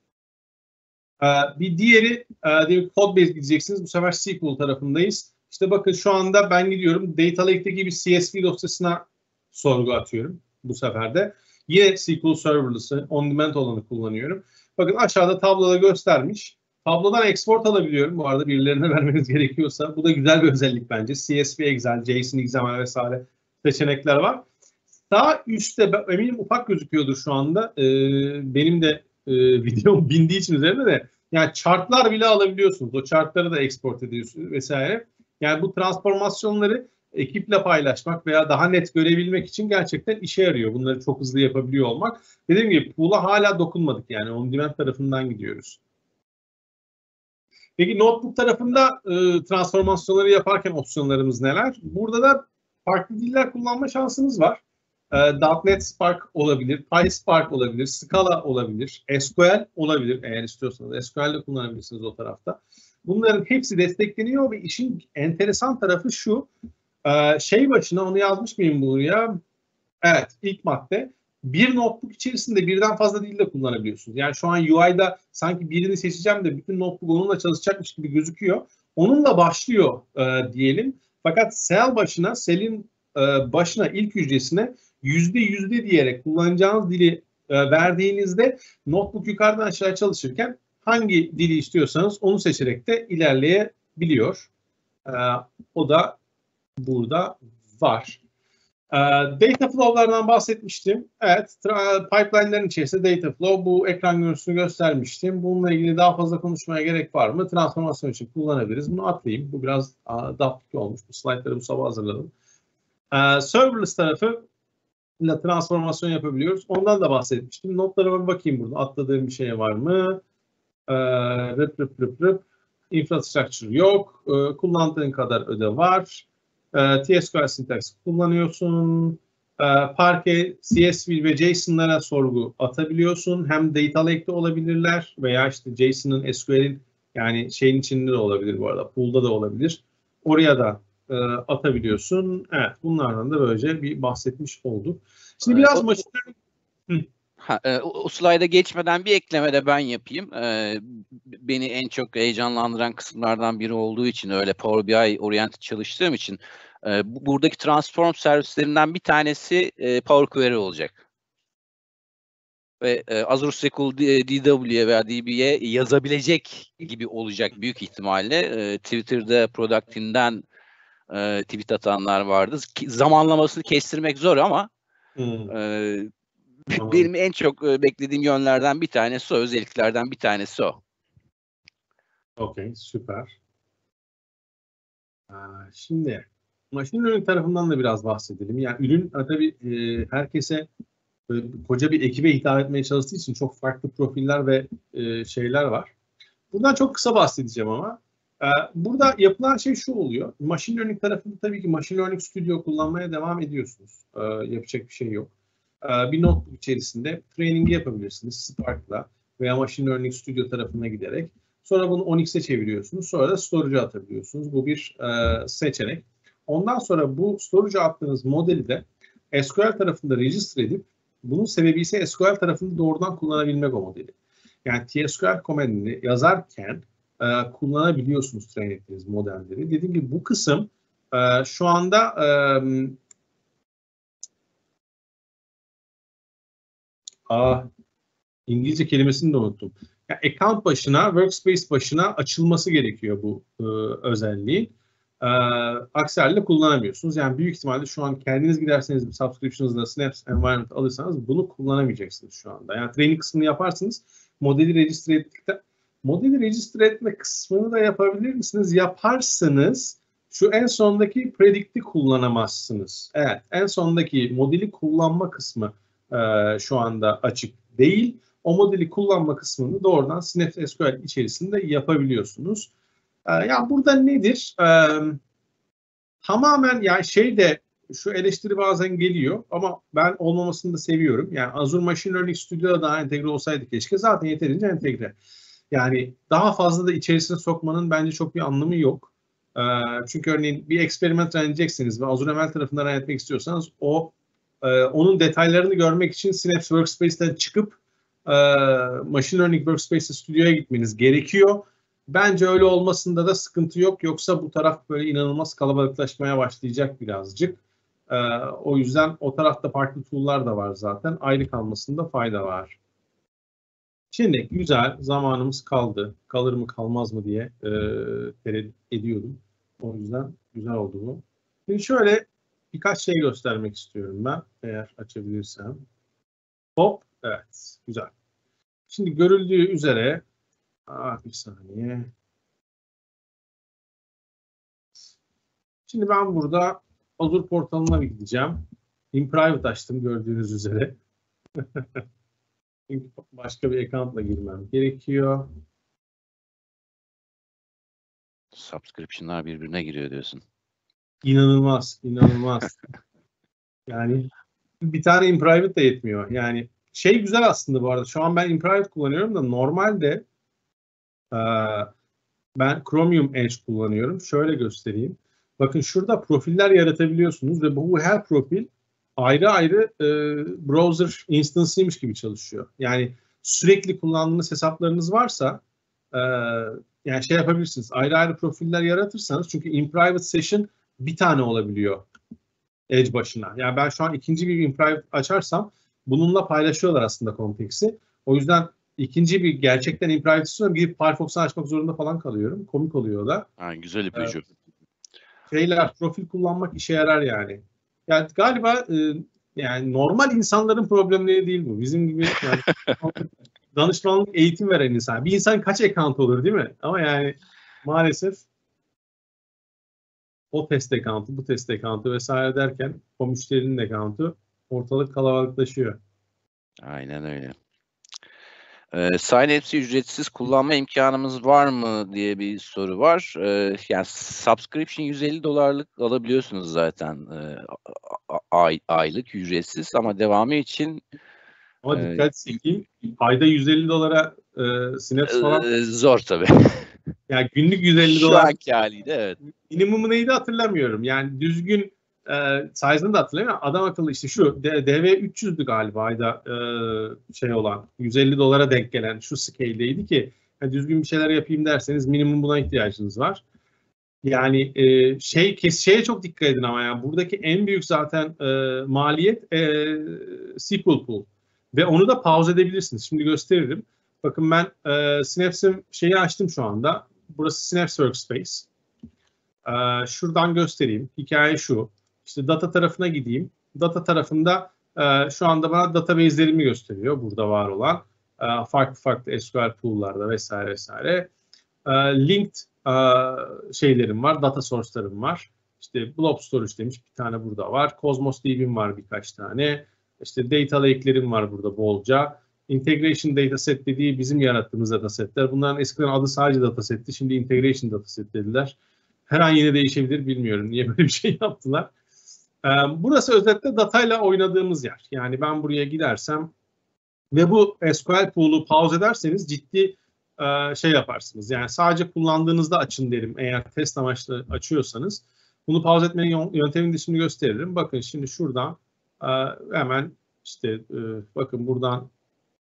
E, bir diğeri e, code base gideceksiniz. Bu sefer S Q L tarafındayız. İşte bakın şu anda ben gidiyorum. Data Lake'deki bir C S V dosyasına sorgu atıyorum bu sefer de. Yine S Q L Serverless'ı, on-demand olanı kullanıyorum. Bakın aşağıda tabloda göstermiş. Tablodan export alabiliyorum. Bu arada birilerine vermeniz gerekiyorsa. Bu da güzel bir özellik bence. C S V Excel, JSON, X M L vesaire seçenekler var. Sağ üstte eminim ufak gözüküyordur şu anda. Ee, benim de e, videom bindiği için üzerinde de yani chartlar bile alabiliyorsunuz. O chartları da export ediyorsunuz vesaire. Yani bu transformasyonları ekiple paylaşmak veya daha net görebilmek için gerçekten işe yarıyor. Bunları çok hızlı yapabiliyor olmak. Dediğim gibi pool'a hala dokunmadık yani. On-demand tarafından gidiyoruz. Peki notebook tarafında e, transformasyonları yaparken opsiyonlarımız neler? Burada da farklı diller kullanma şansınız var. E, .NET Spark olabilir, PySpark olabilir, Scala olabilir, S Q L olabilir eğer istiyorsanız. S Q L de kullanabilirsiniz o tarafta. Bunların hepsi destekleniyor ve işin enteresan tarafı şu. E, şey başına onu yazmış mıyım buraya? Evet, ilk madde. Bir notebook içerisinde birden fazla dil de kullanabiliyorsunuz. Yani şu an U I'da sanki birini seçeceğim de bütün notebook onunla çalışacakmış gibi gözüküyor. Onunla başlıyor e, diyelim. Fakat cell başına, cell'in e, başına ilk hücresine yüzde yüzde diyerek kullanacağınız dili e, verdiğinizde notebook yukarıdan aşağı çalışırken hangi dili istiyorsanız onu seçerek de ilerleyebiliyor. E, o da burada var. Data flow'lardan bahsetmiştim. Evet, pipeline'lerin içerisinde data flow, bu ekran görüntüsünü göstermiştim. Bununla ilgili daha fazla konuşmaya gerek var mı? Transformasyon için kullanabiliriz. Bunu atlayayım. Bu biraz daptık olmuş. Bu slaytları bu sabah hazırladım. Serverless tarafı ile transformasyon yapabiliyoruz. Ondan da bahsetmiştim. Notlarıma bir bakayım burada. Atladığım bir şey var mı? Rıp rıp rıp rıp. Infrastructure yok. Kullandığın kadar öde var. T S Q L syntax kullanıyorsun. E, Parquet, C S V ve JSON'lara sorgu atabiliyorsun. Hem Data Lake'de olabilirler veya işte JSON'ın, S Q L'in yani şeyin içinde de olabilir bu arada. Pool'da da olabilir. Oraya da e, atabiliyorsun. Evet, bunlardan da böylece bir bahsetmiş olduk. Şimdi biraz o, machine learning... Ha, e, o, o slayda geçmeden bir ekleme de ben yapayım. E, beni en çok heyecanlandıran kısımlardan biri olduğu için, öyle Power B I oriented çalıştığım için e, bu, buradaki transform servislerinden bir tanesi e, Power Query olacak. Ve e, Azure S Q L D W'ye veya D B'ye yazabilecek gibi olacak büyük ihtimalle. E, Twitter'da Product Team'den e, tweet atanlar vardı. Ki, zamanlamasını kestirmek zor ama Hmm. e, Tamam. benim en çok beklediğim yönlerden bir tanesi o, özelliklerden bir tanesi o. Okey, süper. Şimdi machine learning tarafından da biraz bahsedelim. Yani ürün tabii e, herkese e, koca bir ekibe hitap etmeye çalıştığı için çok farklı profiller ve e, şeyler var. Buradan çok kısa bahsedeceğim ama. E, burada yapılan şey şu oluyor. Machine learning tarafında tabii ki Machine Learning Studio kullanmaya devam ediyorsunuz. E, yapacak bir şey yok. E, bir notebook içerisinde training'i yapabilirsiniz Spark'la veya Machine Learning Studio tarafına giderek. Sonra bunu on x'e çeviriyorsunuz. Sonra da storage'a atabiliyorsunuz. Bu bir e, seçenek. Ondan sonra bu storage'a attığınız modeli de S Q L tarafında register edip bunun sebebi ise S Q L tarafında doğrudan kullanabilmek o modeli. Yani T S Q L komandini yazarken e, kullanabiliyorsunuz train ettiğiniz modelleri. Dediğim gibi bu kısım e, şu anda e, ah, İngilizce kelimesini de unuttum. Yani account başına, workspace başına açılması gerekiyor bu e, özelliği. E, aksi halde kullanamıyorsunuz. Yani büyük ihtimalle şu an kendiniz giderseniz bir subscription'ınızda Synapse Environment alırsanız bunu kullanamayacaksınız şu anda. Yani training kısmını yaparsınız. Modeli register ettikten modeli register etme kısmını da yapabilir misiniz? Yaparsanız şu en sondaki predict'i kullanamazsınız. Evet, en sondaki modeli kullanma kısmı e, şu anda açık değil. O modeli kullanma kısmını doğrudan Synapse S Q L içerisinde yapabiliyorsunuz. Ee, yani burada nedir? Ee, tamamen yani şey de şu eleştiri bazen geliyor ama ben olmamasını da seviyorum. Yani Azure Machine Learning Studio'da daha entegre olsaydı keşke. Zaten yeterince entegre. Yani daha fazla da içerisine sokmanın bence çok bir anlamı yok. Ee, çünkü örneğin bir experiment run edeceksiniz ve Azure M L tarafından run etmek istiyorsanız o e, onun detaylarını görmek için Synapse Workspace'ten çıkıp e, Machine Learning Workspace Studio'ya gitmeniz gerekiyor. Bence öyle olmasında da sıkıntı yok. Yoksa bu taraf böyle inanılmaz kalabalıklaşmaya başlayacak birazcık. E, o yüzden o tarafta farklı tool'lar da var zaten. Ayrı kalmasında fayda var. Şimdi güzel zamanımız kaldı. Kalır mı kalmaz mı diye e, tereddüt ediyordum. O yüzden güzel oldu bu. Şimdi şöyle birkaç şey göstermek istiyorum ben. Eğer açabilirsem. Hop. Evet. Güzel. Şimdi görüldüğü üzere ah, bir saniye. Şimdi ben burada Azure portalına bir gideceğim. In private açtım gördüğünüz üzere. Çünkü başka bir account'la girmem gerekiyor. Subscription'lar birbirine giriyor diyorsun. İnanılmaz, inanılmaz. Yani bir tane in private de yetmiyor. Yani şey güzel aslında bu arada. Şu an ben in private kullanıyorum da normalde e, ben Chromium Edge kullanıyorum. Şöyle göstereyim. Bakın şurada profiller yaratabiliyorsunuz ve bu her profil ayrı ayrı e, browser instance'ıymış gibi çalışıyor. Yani sürekli kullandığınız hesaplarınız varsa e, yani şey yapabilirsiniz. Ayrı ayrı profiller yaratırsanız çünkü in private session bir tane olabiliyor Edge başına. Yani ben şu an ikinci bir in private açarsam bununla paylaşıyorlar aslında konteksi. O yüzden ikinci bir gerçekten in private istiyorum. Gidip Firefox'u açmak zorunda falan kalıyorum. Komik oluyor o da. Ha, güzel ipucu. Ee, şeyler, profil kullanmak işe yarar yani. Yani galiba e, yani normal insanların problemleri değil bu. Bizim gibi yani danışmanlık eğitim veren insan. Bir insan kaç account olur değil mi? Ama yani maalesef o test account'u, bu test account'u vesaire derken o müşterinin account'u ortalık kalabalıklaşıyor. Aynen öyle. Ee, Synapse'i ücretsiz kullanma imkanımız var mı diye bir soru var. Ee, yani subscription yüz elli dolarlık alabiliyorsunuz zaten e, ay, aylık ücretsiz ama devamı için Ama e, dikkat çekeyim. Ayda yüz elli dolara e, Synapse falan. e, zor tabii. Yani günlük yüz elli Şu dolar. anki haliyle evet. Minimumu neydi hatırlamıyorum. Yani düzgün e, size'ını da hatırlamıyorum. Adam akıllı işte şu D V üç yüzdü galiba ayda e, şey olan yüz elli dolara denk gelen şu scale'deydi ki yani düzgün bir şeyler yapayım derseniz minimum buna ihtiyacınız var. Yani e, şey kes şeye çok dikkat edin ama yani buradaki en büyük zaten e, maliyet e, S Q L pool ve onu da pause edebilirsiniz. Şimdi gösteririm. Bakın ben e, Synapse'in şeyi açtım şu anda. Burası Synapse Workspace. E, şuradan göstereyim. Hikaye şu. İşte data tarafına gideyim. Data tarafında e, şu anda bana database'lerimi gösteriyor. Burada var olan e, farklı farklı S Q L pool'larda vesaire vesaire. E, linked e, şeylerim var. Data source'larım var. İşte Blob Storage demiş bir tane burada var. Cosmos D B'm var birkaç tane. İşte data lake'lerim var burada bolca. Integration dataset dediği bizim yarattığımız datasetler. Bunların eskiden adı sadece datasetti. Şimdi integration dataset dediler. Her an yine değişebilir bilmiyorum. Niye böyle bir şey yaptılar? Ee, burası özetle datayla oynadığımız yer. Yani ben buraya gidersem ve bu S Q L pool'u pause ederseniz ciddi e, şey yaparsınız. Yani sadece kullandığınızda açın derim eğer test amaçlı açıyorsanız. Bunu pause etmenin yöntemini de şimdi gösteririm. Bakın şimdi şuradan e, hemen işte e, bakın buradan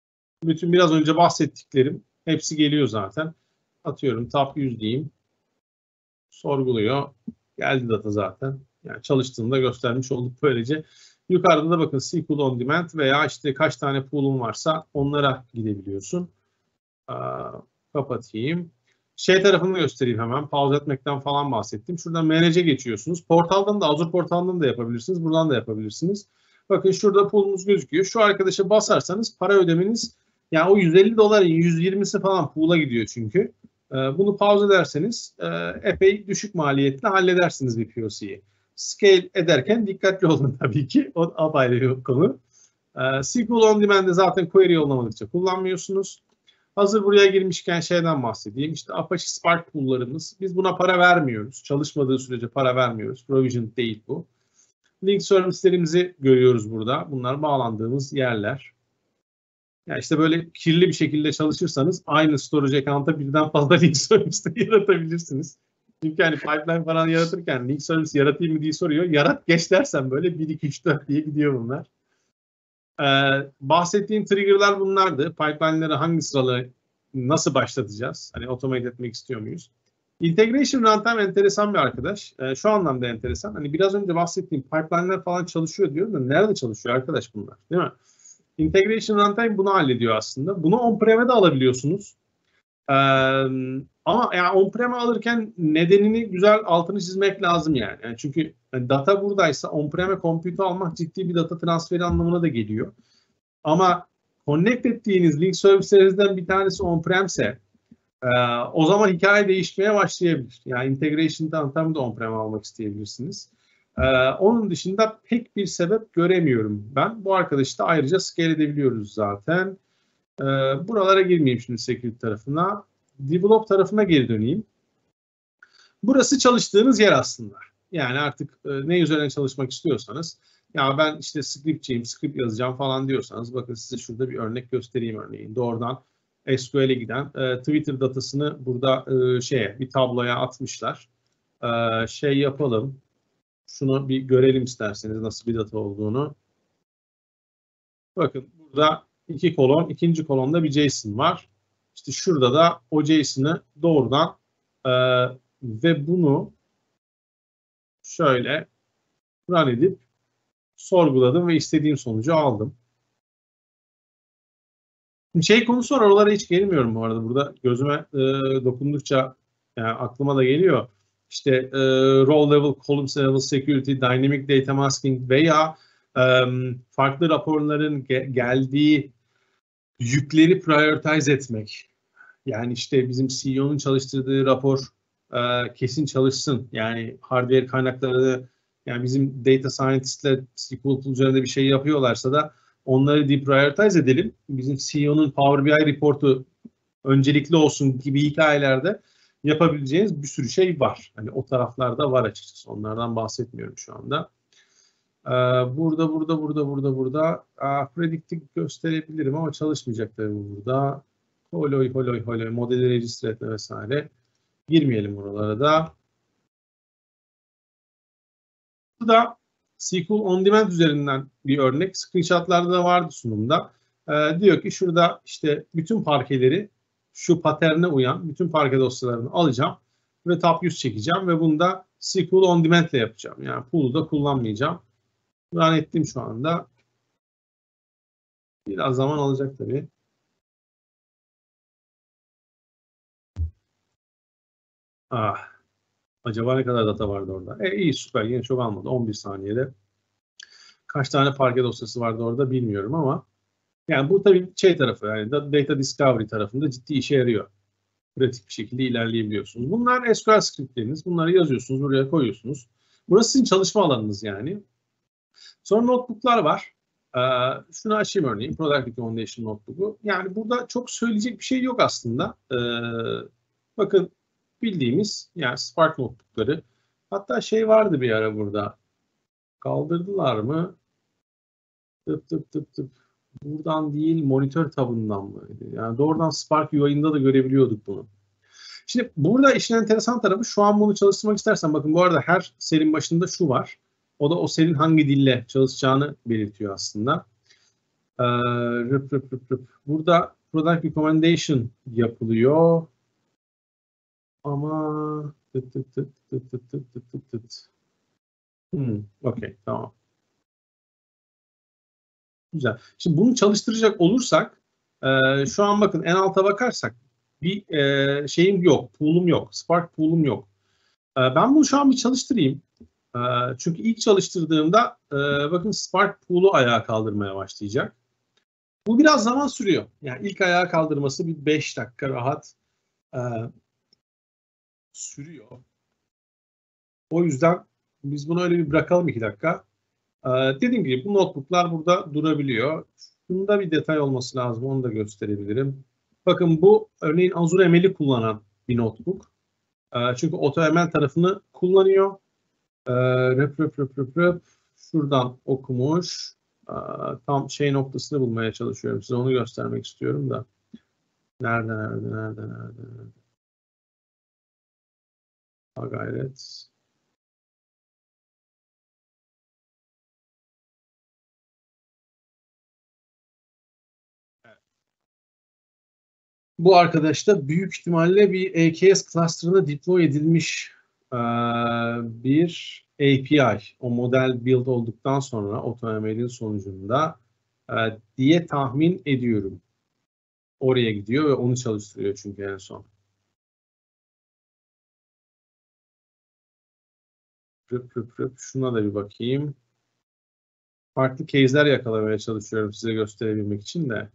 Bütün biraz önce bahsettiklerim hepsi geliyor zaten. Atıyorum top yüz diyeyim. Sorguluyor. Geldi data zaten. Yani çalıştığında göstermiş olduk böylece. Yukarıda da bakın S Q L on demand veya işte kaç tane pool'un varsa onlara gidebiliyorsun. Aa, kapatayım. Şey tarafını göstereyim hemen. Pause etmekten falan bahsettim. Şuradan manage'e geçiyorsunuz. Portaldan da Azure portalından da yapabilirsiniz. Buradan da yapabilirsiniz. Bakın şurada pool'unuz gözüküyor. Şu arkadaşa basarsanız para ödemeniz yani o yüz elli doların yüz yirmisi falan pool'a gidiyor çünkü. Bunu pause ederseniz epey düşük maliyetle halledersiniz bir P O C'yi. Scale ederken dikkatli olun tabii ki. O apayrı bir konu. S Q L On Demand'de zaten query yollamadıkça kullanmıyorsunuz. Hazır buraya girmişken şeyden bahsedeyim. İşte Apache Spark pool'larımız. Biz buna para vermiyoruz. Çalışmadığı sürece para vermiyoruz. Provision değil bu. Link servislerimizi görüyoruz burada. Bunlar bağlandığımız yerler. Yani işte böyle kirli bir şekilde çalışırsanız aynı storage account'a birden fazla link service yaratabilirsiniz. Çünkü hani pipeline falan yaratırken link service yaratayım mı diye soruyor. Yarat geç dersen böyle bir iki üç dört diye gidiyor bunlar. Ee, bahsettiğim trigger'lar bunlardı. Pipeline'ları hangi sıralı nasıl başlatacağız? Hani automate etmek istiyor muyuz? Integration Runtime enteresan bir arkadaş. Ee, şu anlamda enteresan. Hani biraz önce bahsettiğim pipeline'ler falan çalışıyor diyorum da nerede çalışıyor arkadaş bunlar? Değil mi? Integration Runtime bunu hallediyor aslında. Bunu on-prem'e de alabiliyorsunuz. Ee, ama yani on-prem'e alırken nedenini güzel altını çizmek lazım yani. yani çünkü data buradaysa on-prem'e compute almak ciddi bir data transferi anlamına da geliyor. Ama connect ettiğiniz link servislerinizden bir tanesi on-prem'se e, o zaman hikaye değişmeye başlayabilir. Yani integration runtime de on-prem almak isteyebilirsiniz. Ee, onun dışında pek bir sebep göremiyorum ben. Bu arkadaşı da ayrıca scale edebiliyoruz zaten. Ee, buralara girmeyeyim şimdi security tarafına. Develop tarafına geri döneyim. Burası çalıştığınız yer aslında. Yani artık e, ne üzerine çalışmak istiyorsanız, ya ben işte scriptçiyim, script yazacağım falan diyorsanız, bakın size şurada bir örnek göstereyim örneğin. Doğrudan S Q L'e giden e, Twitter datasını burada e, şeye bir tabloya atmışlar. E, şey yapalım. Şunu bir görelim isterseniz nasıl bir data olduğunu. Bakın burada iki kolon, ikinci kolonda bir JSON var. İşte şurada da o JSON'ı doğrudan e, ve bunu şöyle run edip sorguladım ve istediğim sonucu aldım. Şey konusu var, oralara hiç gelmiyorum bu arada. Burada gözüme e, dokundukça yani aklıma da geliyor. İşte e, role level, column level security, dynamic data masking veya e, farklı raporların ge geldiği yükleri prioritize etmek. Yani işte bizim C E O'nun çalıştırdığı rapor e, kesin çalışsın. Yani hardware kaynakları, yani bizim data scientist'ler S Q L üzerinde bir şey yapıyorlarsa da onları deprioritize edelim. Bizim C E O'nun Power B I reportu öncelikli olsun gibi hikayelerde yapabileceğiniz bir sürü şey var. Hani o taraflarda var açıkçası. Onlardan bahsetmiyorum şu anda. Ee, burada, burada, burada, burada, burada. Aa, predicting gösterebilirim ama çalışmayacak tabii burada. Holoy, holoy, holoy. Modeli register etme vesaire. Girmeyelim oralara da. Bu da S Q L On Demand üzerinden bir örnek. Screenshotlarda da vardı sunumda. Ee, diyor ki şurada işte bütün parkeleri şu paterne uyan bütün parke dosyalarını alacağım ve top yüz çekeceğim ve bunu da S Q L On Demand ile yapacağım. Yani pool'u da kullanmayacağım. Run ettim şu anda. Biraz zaman alacak tabii. Ah, acaba ne kadar data vardı orada? E, iyi, süper. Yine çok almadı. on bir saniyede. Kaç tane parke dosyası vardı orada bilmiyorum ama yani bu tabii şey tarafı, yani data discovery tarafında ciddi işe yarıyor. Pratik bir şekilde ilerleyebiliyorsunuz. Bunlar S Q L scriptleriniz. Bunları yazıyorsunuz, buraya koyuyorsunuz. Burası sizin çalışma alanınız yani. Sonra notebook'lar var. Ee, şunu açayım örneğin. Productivity Foundation notebook'u. Yani burada çok söyleyecek bir şey yok aslında. Ee, bakın bildiğimiz yani Spark notebook'ları. Hatta şey vardı bir ara burada. Kaldırdılar mı? Tıp tıp tıp tıp. Buradan değil, monitör tabından mı? Yani doğrudan Spark U I'ında da görebiliyorduk bunu. Şimdi burada işin enteresan tarafı, şu an bunu çalıştırmak istersen, bakın bu arada her selin başında şu var. O da o selin hangi dille çalışacağını belirtiyor aslında. Ee, rıp rıp rıp rıp. Burada product recommendation yapılıyor. Ama tıt tıt tıt tıt tıt tıt tıt tıt tıt. Hmm, okey, tamam. Güzel. Şimdi bunu çalıştıracak olursak e, şu an bakın en alta bakarsak bir e, şeyim yok, pool'um yok, Spark pool'um yok. E, ben bunu şu an bir çalıştırayım. E, çünkü ilk çalıştırdığımda e, bakın Spark pool'u ayağa kaldırmaya başlayacak. Bu biraz zaman sürüyor. Yani ilk ayağa kaldırması bir beş dakika rahat e, sürüyor. O yüzden biz bunu öyle bir bırakalım iki dakika. Ee, dediğim gibi bu notebooklar burada durabiliyor. Bunda bir detay olması lazım. Onu da gösterebilirim. Bakın bu örneğin Azure M L'i kullanan bir notebook. Ee, çünkü AutoML tarafını kullanıyor. Ee, röp röp röp röp röp. Şuradan okumuş. Ee, tam şey noktasını bulmaya çalışıyorum. Size onu göstermek istiyorum da. Nerede, nerede, nerede, nerede? nerede? Ha gayret. Bu arkadaş da büyük ihtimalle bir A K S cluster'ına deploy edilmiş e, bir A P I. O model build olduktan sonra AutoML'in sonucunda e, diye tahmin ediyorum. Oraya gidiyor ve onu çalıştırıyor çünkü en son. Rıp rıp rıp. Şuna da bir bakayım. Farklı case'ler yakalamaya çalışıyorum size gösterebilmek için de.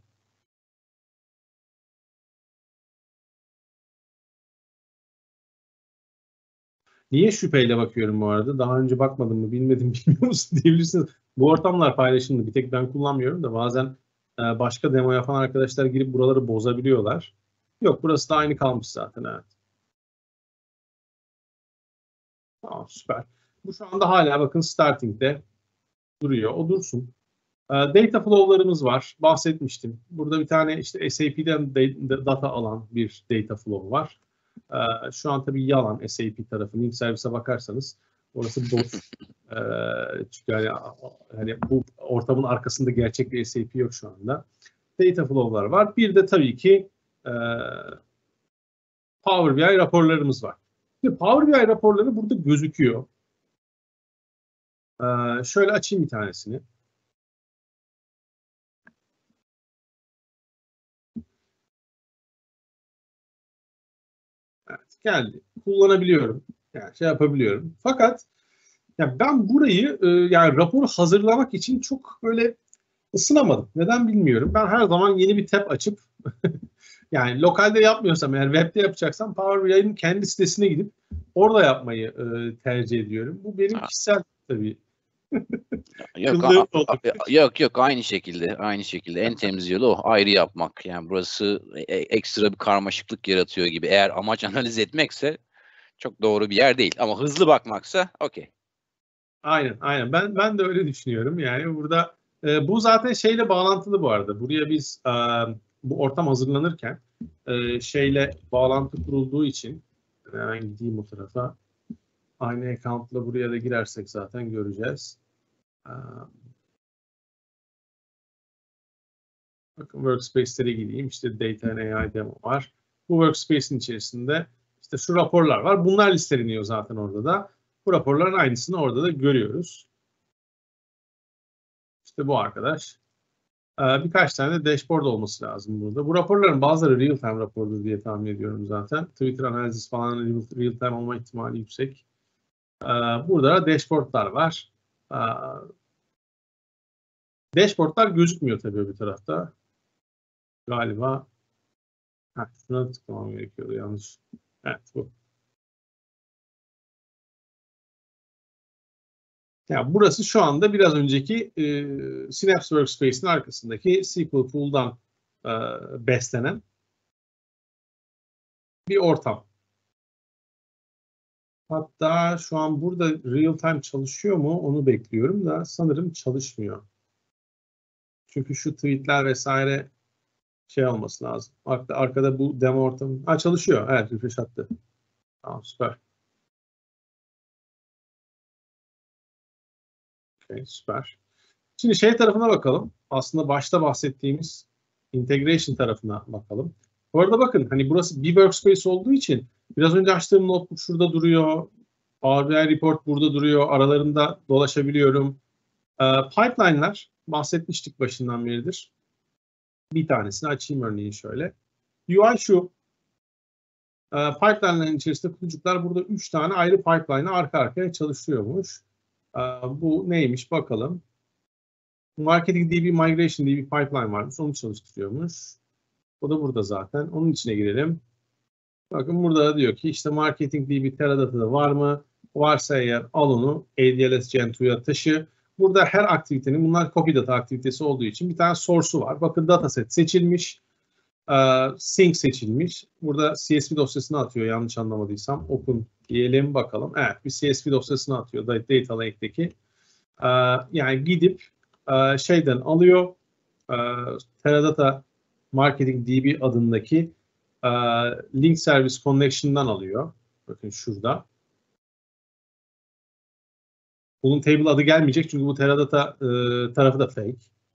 Niye şüpheyle bakıyorum bu arada? Daha önce bakmadım mı bilmedim bilmiyor musun diyebilirsiniz. Bu ortamlar paylaşımlı. Bir tek ben kullanmıyorum da bazen e, başka demo yapan arkadaşlar girip buraları bozabiliyorlar. Yok burası da aynı kalmış zaten. Evet. Tamam süper. Bu şu anda hala bakın starting'de duruyor. O dursun. E, data flow'larımız var. Bahsetmiştim. Burada bir tane işte S A P'den data alan bir data flow var. E, şu an tabii yalan S A P tarafı. Link servise bakarsanız orası boş. Ee, çünkü yani, hani bu ortamın arkasında gerçek bir S A P yok şu anda. Data flow'lar var. Bir de tabii ki e, Power B I raporlarımız var. Şimdi Power B I raporları burada gözüküyor. Ee, şöyle açayım bir tanesini. Evet, geldi. Kullanabiliyorum. Yani şey yapabiliyorum. Fakat ya ben burayı e, yani raporu hazırlamak için çok böyle ısınamadım. Neden bilmiyorum. Ben her zaman yeni bir tab açıp yani lokalde yapmıyorsam eğer webde yapacaksam Power B I'nin kendi sitesine gidip orada yapmayı e, tercih ediyorum. Bu benim kişisel tabii. Yok, a- a- yok yok aynı şekilde aynı şekilde en temiz yolu o, ayrı yapmak. Yani burası e- ekstra bir karmaşıklık yaratıyor gibi. Eğer amaç analiz etmekse çok doğru bir yer değil ama hızlı bakmaksa okey. Aynen, aynen. Ben ben de öyle düşünüyorum. Yani burada e, bu zaten şeyle bağlantılı bu arada. Buraya biz e, bu ortam hazırlanırken e, şeyle bağlantı kurulduğu için hemen gideyim o tarafa. Aynı account'la buraya da girersek zaten göreceğiz. E, bakın workspace'lere gideyim. İşte Data and A I demo var. Bu workspace'in içerisinde işte şu raporlar var. Bunlar listeleniyor zaten orada da. Bu raporların aynısını orada da görüyoruz. İşte bu arkadaş. Ee, birkaç tane de dashboard olması lazım burada. Bu raporların bazıları real time rapordur diye tahmin ediyorum zaten. Twitter analiz falan real, real time olma ihtimali yüksek. Ee, burada da dashboardlar var. Ee, dashboardlar gözükmüyor tabii öbür tarafta. Galiba heh, şuna tıklamam gerekiyordu yanlış. Evet bu. Yani burası şu anda biraz önceki e, Synapse Workspace'in arkasındaki S Q L Pool'dan e, beslenen bir ortam. Hatta şu an burada real time çalışıyor mu onu bekliyorum da sanırım çalışmıyor. Çünkü şu tweetler vesaire şey olması lazım. Arkada, arkada bu demo ortamı. Ha çalışıyor. Evet refresh attı. Tamam süper. Okay, süper. Şimdi şey tarafına bakalım. Aslında başta bahsettiğimiz integration tarafına bakalım. Bu arada bakın hani burası bir workspace olduğu için biraz önce açtığım notebook şurada duruyor. Power B I Report burada duruyor. Aralarında dolaşabiliyorum. Ee, pipeline'lar bahsetmiştik başından beridir. Bir tanesini açayım örneğin şöyle. U I şu. E, pipeline'ların içerisinde kutucuklar burada üç tane ayrı pipeline'ı arka arkaya çalışıyormuş. E, bu neymiş bakalım. Marketing D B Migration diye bir pipeline varmış. Onu çalıştırıyormuş. O da burada zaten. Onun içine girelim. Bakın burada da diyor ki işte Marketing D B Teradata'da var mı? Varsa eğer al onu A D L S Gen iki'ya taşı. Burada her aktivitenin, bunlar copy data aktivitesi olduğu için bir tane source'u var. Bakın dataset seçilmiş. Uh, sync seçilmiş. Burada C S V dosyasını atıyor yanlış anlamadıysam. Open diyelim bakalım. Evet bir C S V dosyasını atıyor Data Lake'deki. Uh, yani gidip uh, şeyden alıyor. Uh, Teradata Marketing D B adındaki uh, Link Service Connection'dan alıyor. Bakın şurada. Bunun table adı gelmeyecek çünkü bu Teradata uh, tarafı da fake.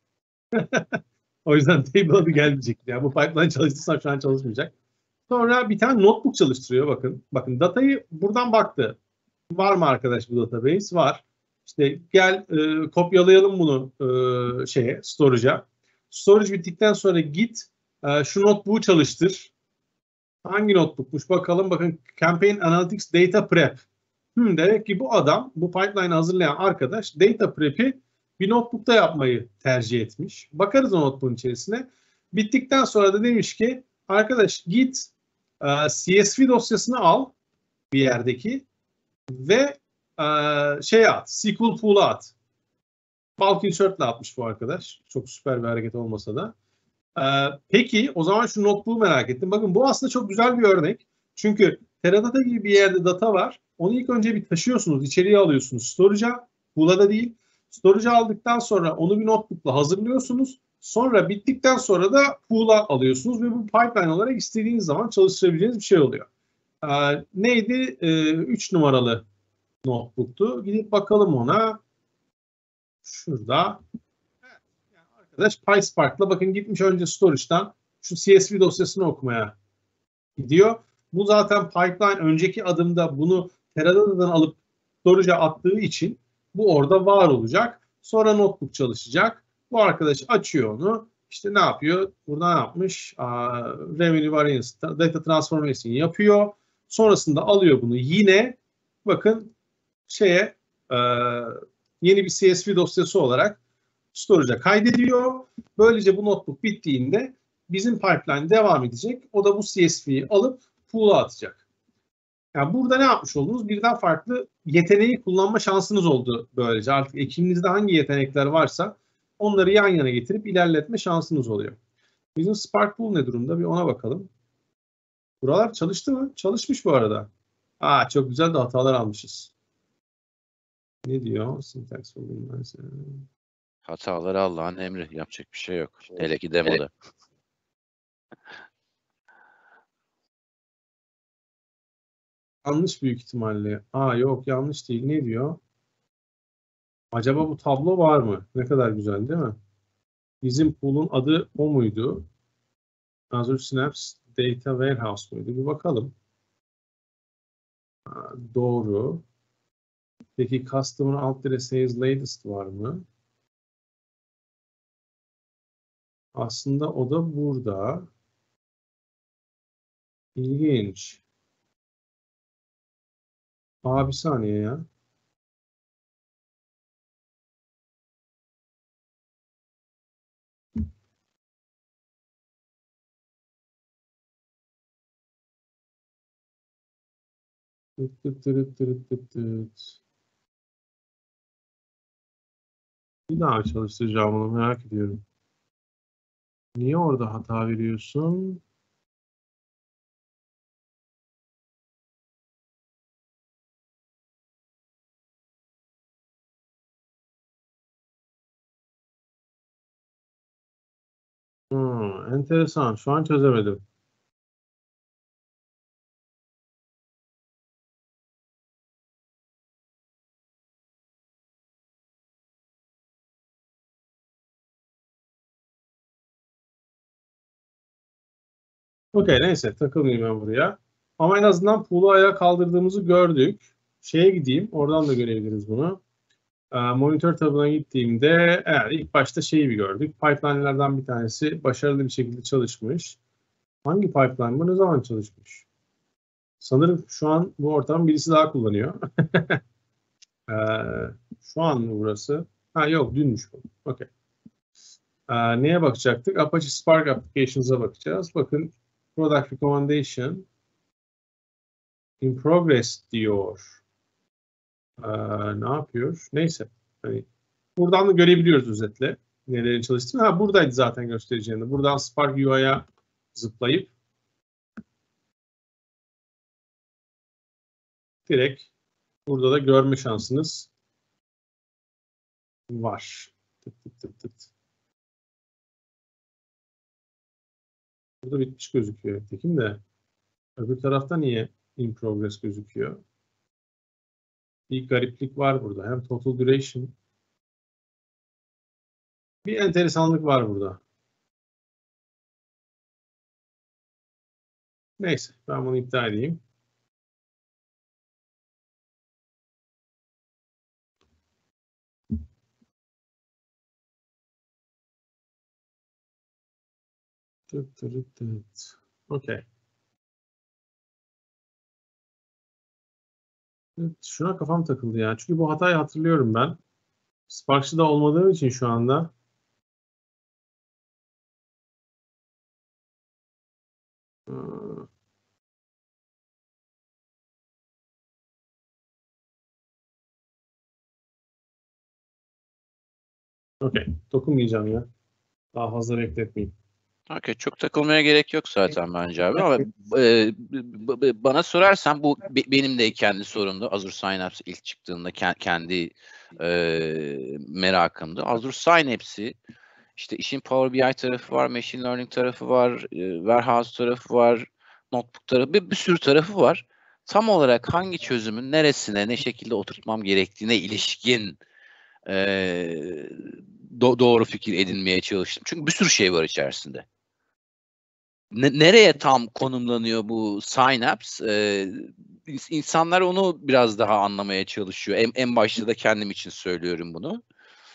O yüzden table adı gelmeyecek. Yani bu pipeline çalıştırsam şu an çalışmayacak. Sonra bir tane notebook çalıştırıyor bakın. Bakın datayı buradan baktı. Var mı arkadaş bu database? Var. İşte gel e, kopyalayalım bunu e, şeye, storage'a. Storage bittikten sonra git e, şu notebook'u çalıştır. Hangi notebook'muş bakalım. Bakın Campaign Analytics Data Prep. Hmm, demek ki bu adam, bu pipeline'ı hazırlayan arkadaş data prep'i bir notebook'ta yapmayı tercih etmiş. Bakarız o notebook'un içerisine. Bittikten sonra da demiş ki arkadaş git e, C S V dosyasını al bir yerdeki ve e, şey at, S Q L pool'a at. Bulk insert'le atmış bu arkadaş. Çok süper bir hareket olmasa da. Ee, peki o zaman şu notebook'u merak ettim. Bakın bu aslında çok güzel bir örnek. Çünkü Teradata gibi bir yerde data var. Onu ilk önce bir taşıyorsunuz, içeriye alıyorsunuz storage'a. Pool'a da değil. Storage'a aldıktan sonra onu bir notebook'la hazırlıyorsunuz. Sonra bittikten sonra da pool'a alıyorsunuz ve bu pipeline olarak istediğiniz zaman çalıştırabileceğiniz bir şey oluyor. Ee, neydi? Ee, üç numaralı notebook'tu. Gidip bakalım ona. Şurada. Arkadaş PySpark'la bakın gitmiş önce storage'dan şu C S V dosyasını okumaya gidiyor. Bu zaten pipeline önceki adımda bunu Teradata'dan alıp storage'a attığı için bu orada var olacak. Sonra notebook çalışacak. Bu arkadaş açıyor onu. İşte ne yapıyor? Burada ne yapmış? Aa, Revenue Variance, Data Transformation yapıyor. Sonrasında alıyor bunu yine bakın şeye e, yeni bir C S V dosyası olarak storage'a kaydediyor. Böylece bu notebook bittiğinde bizim pipeline devam edecek. O da bu C S V'yi alıp pool'a atacak. Yani burada ne yapmış oldunuz? Birden farklı yeteneği kullanma şansınız oldu böylece. Artık ekibinizde hangi yetenekler varsa onları yan yana getirip ilerletme şansınız oluyor. Bizim Spark Pool ne durumda? Bir ona bakalım. Buralar çalıştı mı? Çalışmış bu arada. Aa, çok güzel de hatalar almışız. Ne diyor? Syntax Hataları Allah'ın emri. Yapacak bir şey yok. Hele ki demoda. Yanlış büyük ihtimalle. Aa yok yanlış değil. Ne diyor? Acaba bu tablo var mı? Ne kadar güzel değil mi? Bizim pool'un adı o muydu? Azure Synapse Data Warehouse muydu? Bir bakalım. Aa, doğru. Peki Customer alt dire Sales Latest var mı? Aslında o da burada. İlginç. Aa bir saniye ya. Tıt tıt tırıt tırıt tıt tıt. Bir daha çalıştıracağım onu merak ediyorum. Niye orada hata veriyorsun? Hmm, enteresan. Şu an çözemedim. Okey, neyse takılmayayım ben buraya. Ama en azından pool'u ayağa kaldırdığımızı gördük. Şeye gideyim, oradan da görebiliriz bunu. Ee, monitör tabına gittiğimde evet, ilk başta şeyi bir gördük. Pipeline'lerden bir tanesi başarılı bir şekilde çalışmış. Hangi pipeline bu? Ne zaman çalışmış? Sanırım şu an bu ortam birisi daha kullanıyor. ee, şu an mı burası? Ha yok, dünmüş bu. Okey. Ee, neye bakacaktık? Apache Spark Applications'a bakacağız. Bakın Product Recommendation in progress diyor. Ee, ne yapıyor? Neyse. Hani buradan da görebiliyoruz özetle nelerin çalıştığını. Ha buradaydı zaten göstereceğinde. Buradan Spark U I'ya zıplayıp direkt burada da görme şansınız var. Tık tık tık tık. Burada bitmiş gözüküyor. Tekim de öbür tarafta niye in progress gözüküyor? Bir gariplik var burada. Hem total duration, bir enteresanlık var burada. Neyse ben bunu iptal edeyim. Tıt tıt tıt. Okey. Evet, şuna kafam takıldı ya. Çünkü bu hatayı hatırlıyorum ben. Spark'da olmadığım için şu anda. Hmm. Okey. Dokunmayacağım ya. Daha fazla bekletmeyeyim. Okay, çok takılmaya gerek yok zaten bence abi ama e, b- b- bana sorarsan bu be- benim de kendi sorumdu. Azure Synapse ilk çıktığında ke- kendi e, merakımdı. Azure Synapse'i işte işin Power B I tarafı var, Machine Learning tarafı var, e, Warehouse tarafı var, Notebook tarafı, bir, bir sürü tarafı var. Tam olarak hangi çözümün neresine, ne şekilde oturtmam gerektiğine ilişkin e, do- doğru fikir edinmeye çalıştım. Çünkü bir sürü şey var içerisinde. Ne- nereye tam konumlanıyor bu Synapse? Ee, ins- insanlar onu biraz daha anlamaya çalışıyor. En, en başta da kendim için söylüyorum bunu.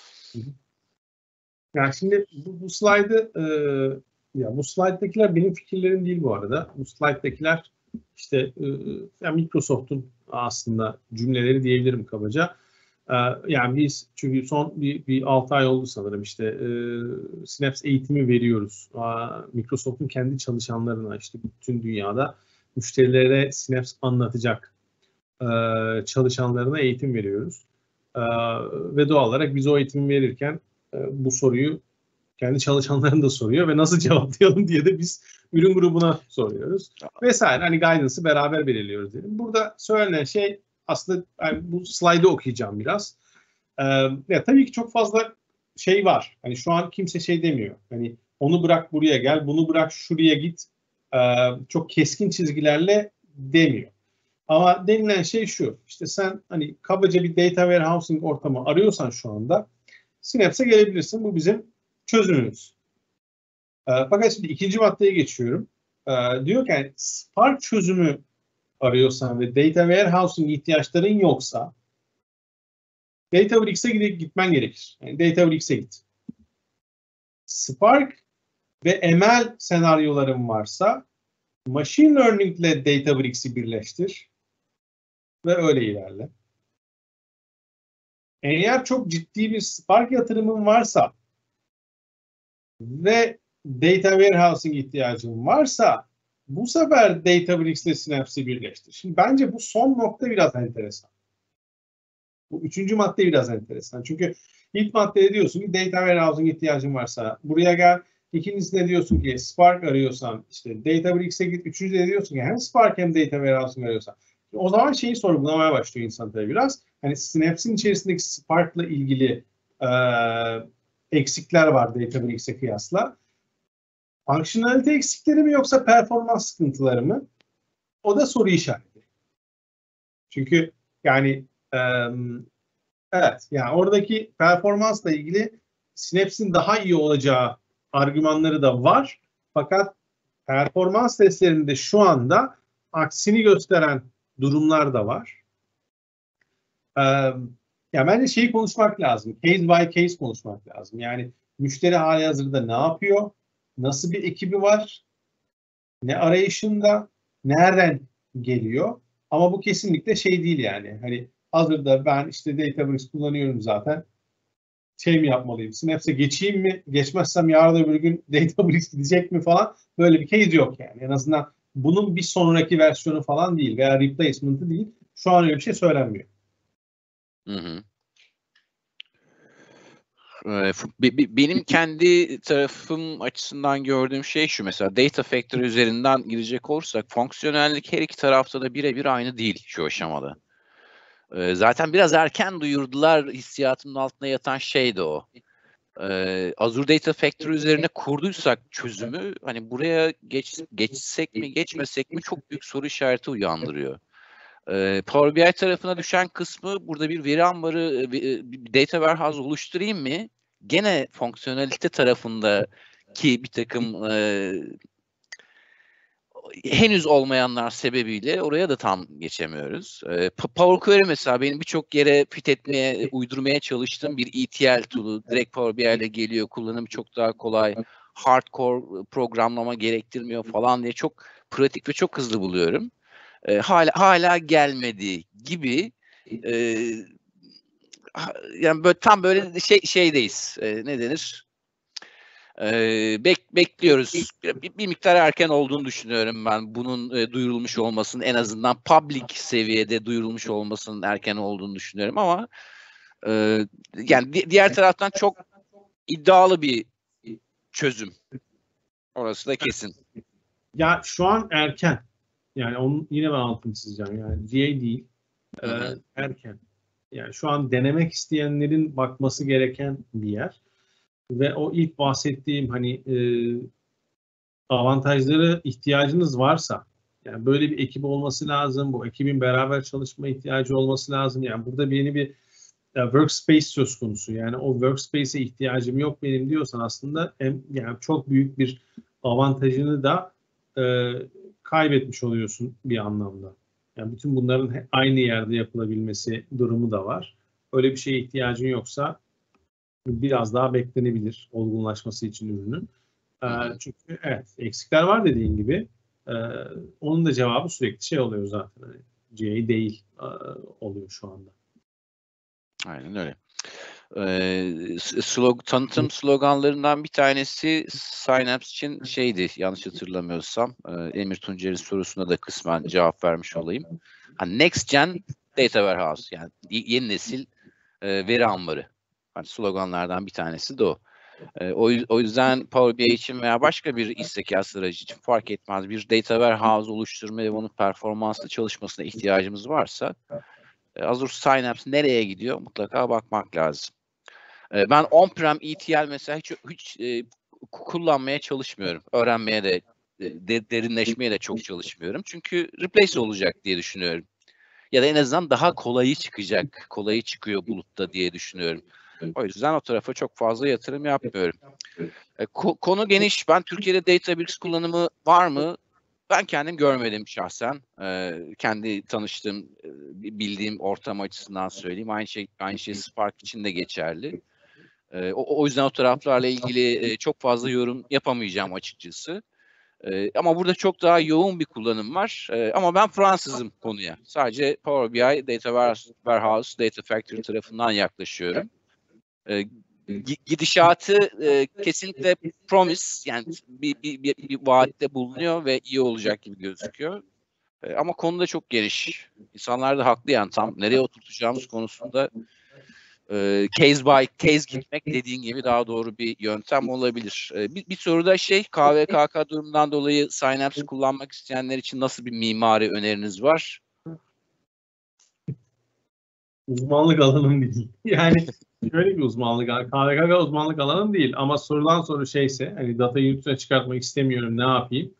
Yani şimdi bu, bu slaydı e, ya bu slaytdakiler benim fikirlerim değil bu arada. Bu slaytdakiler işte e, yani Microsoft'un aslında cümleleri diyebilirim kabaca. E, yani biz çünkü son bir, bir altı ay oldu sanırım işte e, Synapse eğitimi veriyoruz. Aa, Microsoft'un kendi çalışanlarına işte bütün dünyada müşterilere Synapse anlatacak e, çalışanlarına eğitim veriyoruz. E, ve doğal olarak biz o eğitimi verirken e, bu soruyu kendi çalışanlarına da soruyor ve nasıl cevaplayalım diye de biz ürün grubuna soruyoruz. Vesaire hani guidance'ı beraber belirliyoruz dedim. Burada söylenen şey aslında yani bu slaydı okuyacağım biraz. Ee, ya tabii ki çok fazla şey var. Hani şu an kimse şey demiyor. Hani onu bırak buraya gel, bunu bırak şuraya git. Ee, çok keskin çizgilerle demiyor. Ama denilen şey şu. İşte sen hani kabaca bir data warehousing ortamı arıyorsan şu anda Synapse'e gelebilirsin. Bu bizim çözümümüz. E, fakat şimdi ikinci maddeye geçiyorum. E, diyor ki yani Spark çözümü arıyorsan ve data warehousing ihtiyaçların yoksa Databricks'e gidip gitmen gerekir. Yani Databricks'e git. Spark ve M L senaryoların varsa Machine Learning ile Databricks'i birleştir ve öyle ilerle. Eğer çok ciddi bir Spark yatırımın varsa ve data warehousing ihtiyacın varsa bu sefer Databricks ile Synapse'i birleştir. Şimdi bence bu son nokta biraz enteresan. Bu üçüncü madde biraz enteresan. Çünkü ilk maddede diyorsun ki data warehousing ihtiyacın varsa buraya gel. İkincisinde diyorsun ki Spark arıyorsan işte Databricks'e git. Üçüncüde diyorsun ki hem Spark hem data warehousing arıyorsan. O zaman şeyi sorgulamaya başlıyor insan tabii biraz. Hani Synapse'in içerisindeki Spark'la ilgili e, eksikler var Databricks'e kıyasla. Functionality eksikleri mi yoksa performans sıkıntıları mı? O da soru işareti. Çünkü yani e, evet yani oradaki performansla ilgili Synapse'in daha iyi olacağı argümanları da var. Fakat performans testlerinde şu anda aksini gösteren durumlar da var. Ee, ya bence şeyi konuşmak lazım. Case by case konuşmak lazım. Yani müşteri halihazırda ne yapıyor? Nasıl bir ekibi var? Ne arayışında? Nereden geliyor? Ama bu kesinlikle şey değil yani. Hani hazırda ben işte Databricks kullanıyorum zaten. Şey mi yapmalıyım? Synapse'e geçeyim mi? Geçmezsem yarın öbür gün Databricks gidecek mi falan? Böyle bir case yok yani. En azından bunun bir sonraki versiyonu falan değil veya replacement'ı değil. Şu an öyle bir şey söylenmiyor. Hı hı. Benim kendi tarafım açısından gördüğüm şey şu, mesela Data Factory üzerinden girecek olursak fonksiyonellik her iki tarafta da birebir aynı değil şu aşamada. Zaten biraz erken duyurdular, hissiyatımın altında yatan şey de o. Azure Data Factory üzerine kurduysak çözümü, hani buraya geç, geçsek mi geçmesek mi çok büyük soru işareti uyandırıyor. Power B I tarafına düşen kısmı, burada bir veri ambarı, bir data warehouse oluşturayım mı? Gene fonksiyonelite tarafındaki bir takım e, henüz olmayanlar sebebiyle oraya da tam geçemiyoruz. E, Power Query mesela benim birçok yere fit etmeye, uydurmaya çalıştığım bir E T L tool'u. Direkt Power B I ile geliyor, kullanımı çok daha kolay, hardcore programlama gerektirmiyor falan diye çok pratik ve çok hızlı buluyorum. E, hala hala gelmedi gibi, e, yani böyle tam böyle şey şeydeyiz. E, ne denir? E, bek, bekliyoruz. Bir, bir miktar erken olduğunu düşünüyorum ben. Bunun e, duyurulmuş olmasının, en azından public seviyede duyurulmuş olmasının erken olduğunu düşünüyorum ama e, yani di, diğer taraftan çok iddialı bir çözüm. Orası da kesin. Ya şu an erken. Yani onun yine ben altını çizeceğim. Yani G A değil. E, erken. Yani şu an denemek isteyenlerin bakması gereken bir yer. Ve o ilk bahsettiğim hani e, avantajları ihtiyacınız varsa, yani böyle bir ekip olması lazım. Bu ekibin beraber çalışma ihtiyacı olması lazım. Yani burada yeni bir e, workspace söz konusu. Yani o workspace'e ihtiyacım yok benim diyorsan aslında hem, yani çok büyük bir avantajını da e, kaybetmiş oluyorsun bir anlamda. Yani bütün bunların aynı yerde yapılabilmesi durumu da var. Öyle bir şeye ihtiyacın yoksa biraz daha beklenebilir olgunlaşması için ürünün. E, çünkü evet, eksikler var dediğin gibi. E, onun da cevabı sürekli şey oluyor zaten. Yani G A değil e, oluyor şu anda. Aynen öyle. Ee, slog, tanıtım sloganlarından bir tanesi Synapse için şeydi, yanlış hatırlamıyorsam. E, Emir Tuncer'in sorusuna da kısmen cevap vermiş olayım. Hani Next Gen Data Warehouse, yani yeni nesil e, veri ambarı. Hani sloganlardan bir tanesi de o. E, o, o yüzden Power B I için veya başka bir iş zekası aracı için fark etmez, bir data warehouse oluşturma ve onun performanslı çalışmasına ihtiyacımız varsa e, Azure Synapse nereye gidiyor mutlaka bakmak lazım. E, ben on-prem E T L mesela hiç, hiç e, kullanmaya çalışmıyorum. Öğrenmeye de, de derinleşmeye de çok çalışmıyorum. Çünkü replace olacak diye düşünüyorum. Ya da en azından daha kolayı çıkacak. Kolayı çıkıyor bulutta diye düşünüyorum. O yüzden o tarafa çok fazla yatırım yapmıyorum. E, ko- konu geniş. Ben Türkiye'de Databricks kullanımı var mı? Ben kendim görmedim şahsen. E, kendi tanıştığım, e, bildiğim ortam açısından söyleyeyim. Aynı şey, aynı şey Spark için de geçerli. E, o, o yüzden o taraflarla ilgili e, çok fazla yorum yapamayacağım açıkçası. E, ama burada çok daha yoğun bir kullanım var. E, ama ben Fransızım konuya. Sadece Power B I, Data Warehouse, Data Factory tarafından yaklaşıyorum. E, gidişatı e, kesinlikle promise, yani bir, bir, bir, bir vaatte bulunuyor ve iyi olacak gibi gözüküyor. E, ama konu da çok geniş. İnsanlar da haklı, yani tam nereye oturtacağımız konusunda e, case by case gitmek dediğin gibi daha doğru bir yöntem olabilir. E, bir, bir soru da şey, K V K K durumundan dolayı Synapse kullanmak isteyenler için nasıl bir mimari öneriniz var? Uzmanlık alanım değil. Yani şöyle bir uzmanlık, K V K K uzmanlık alanım değil ama sorulan soru şeyse, hani datayı yurt dışına çıkartmak istemiyorum, ne yapayım?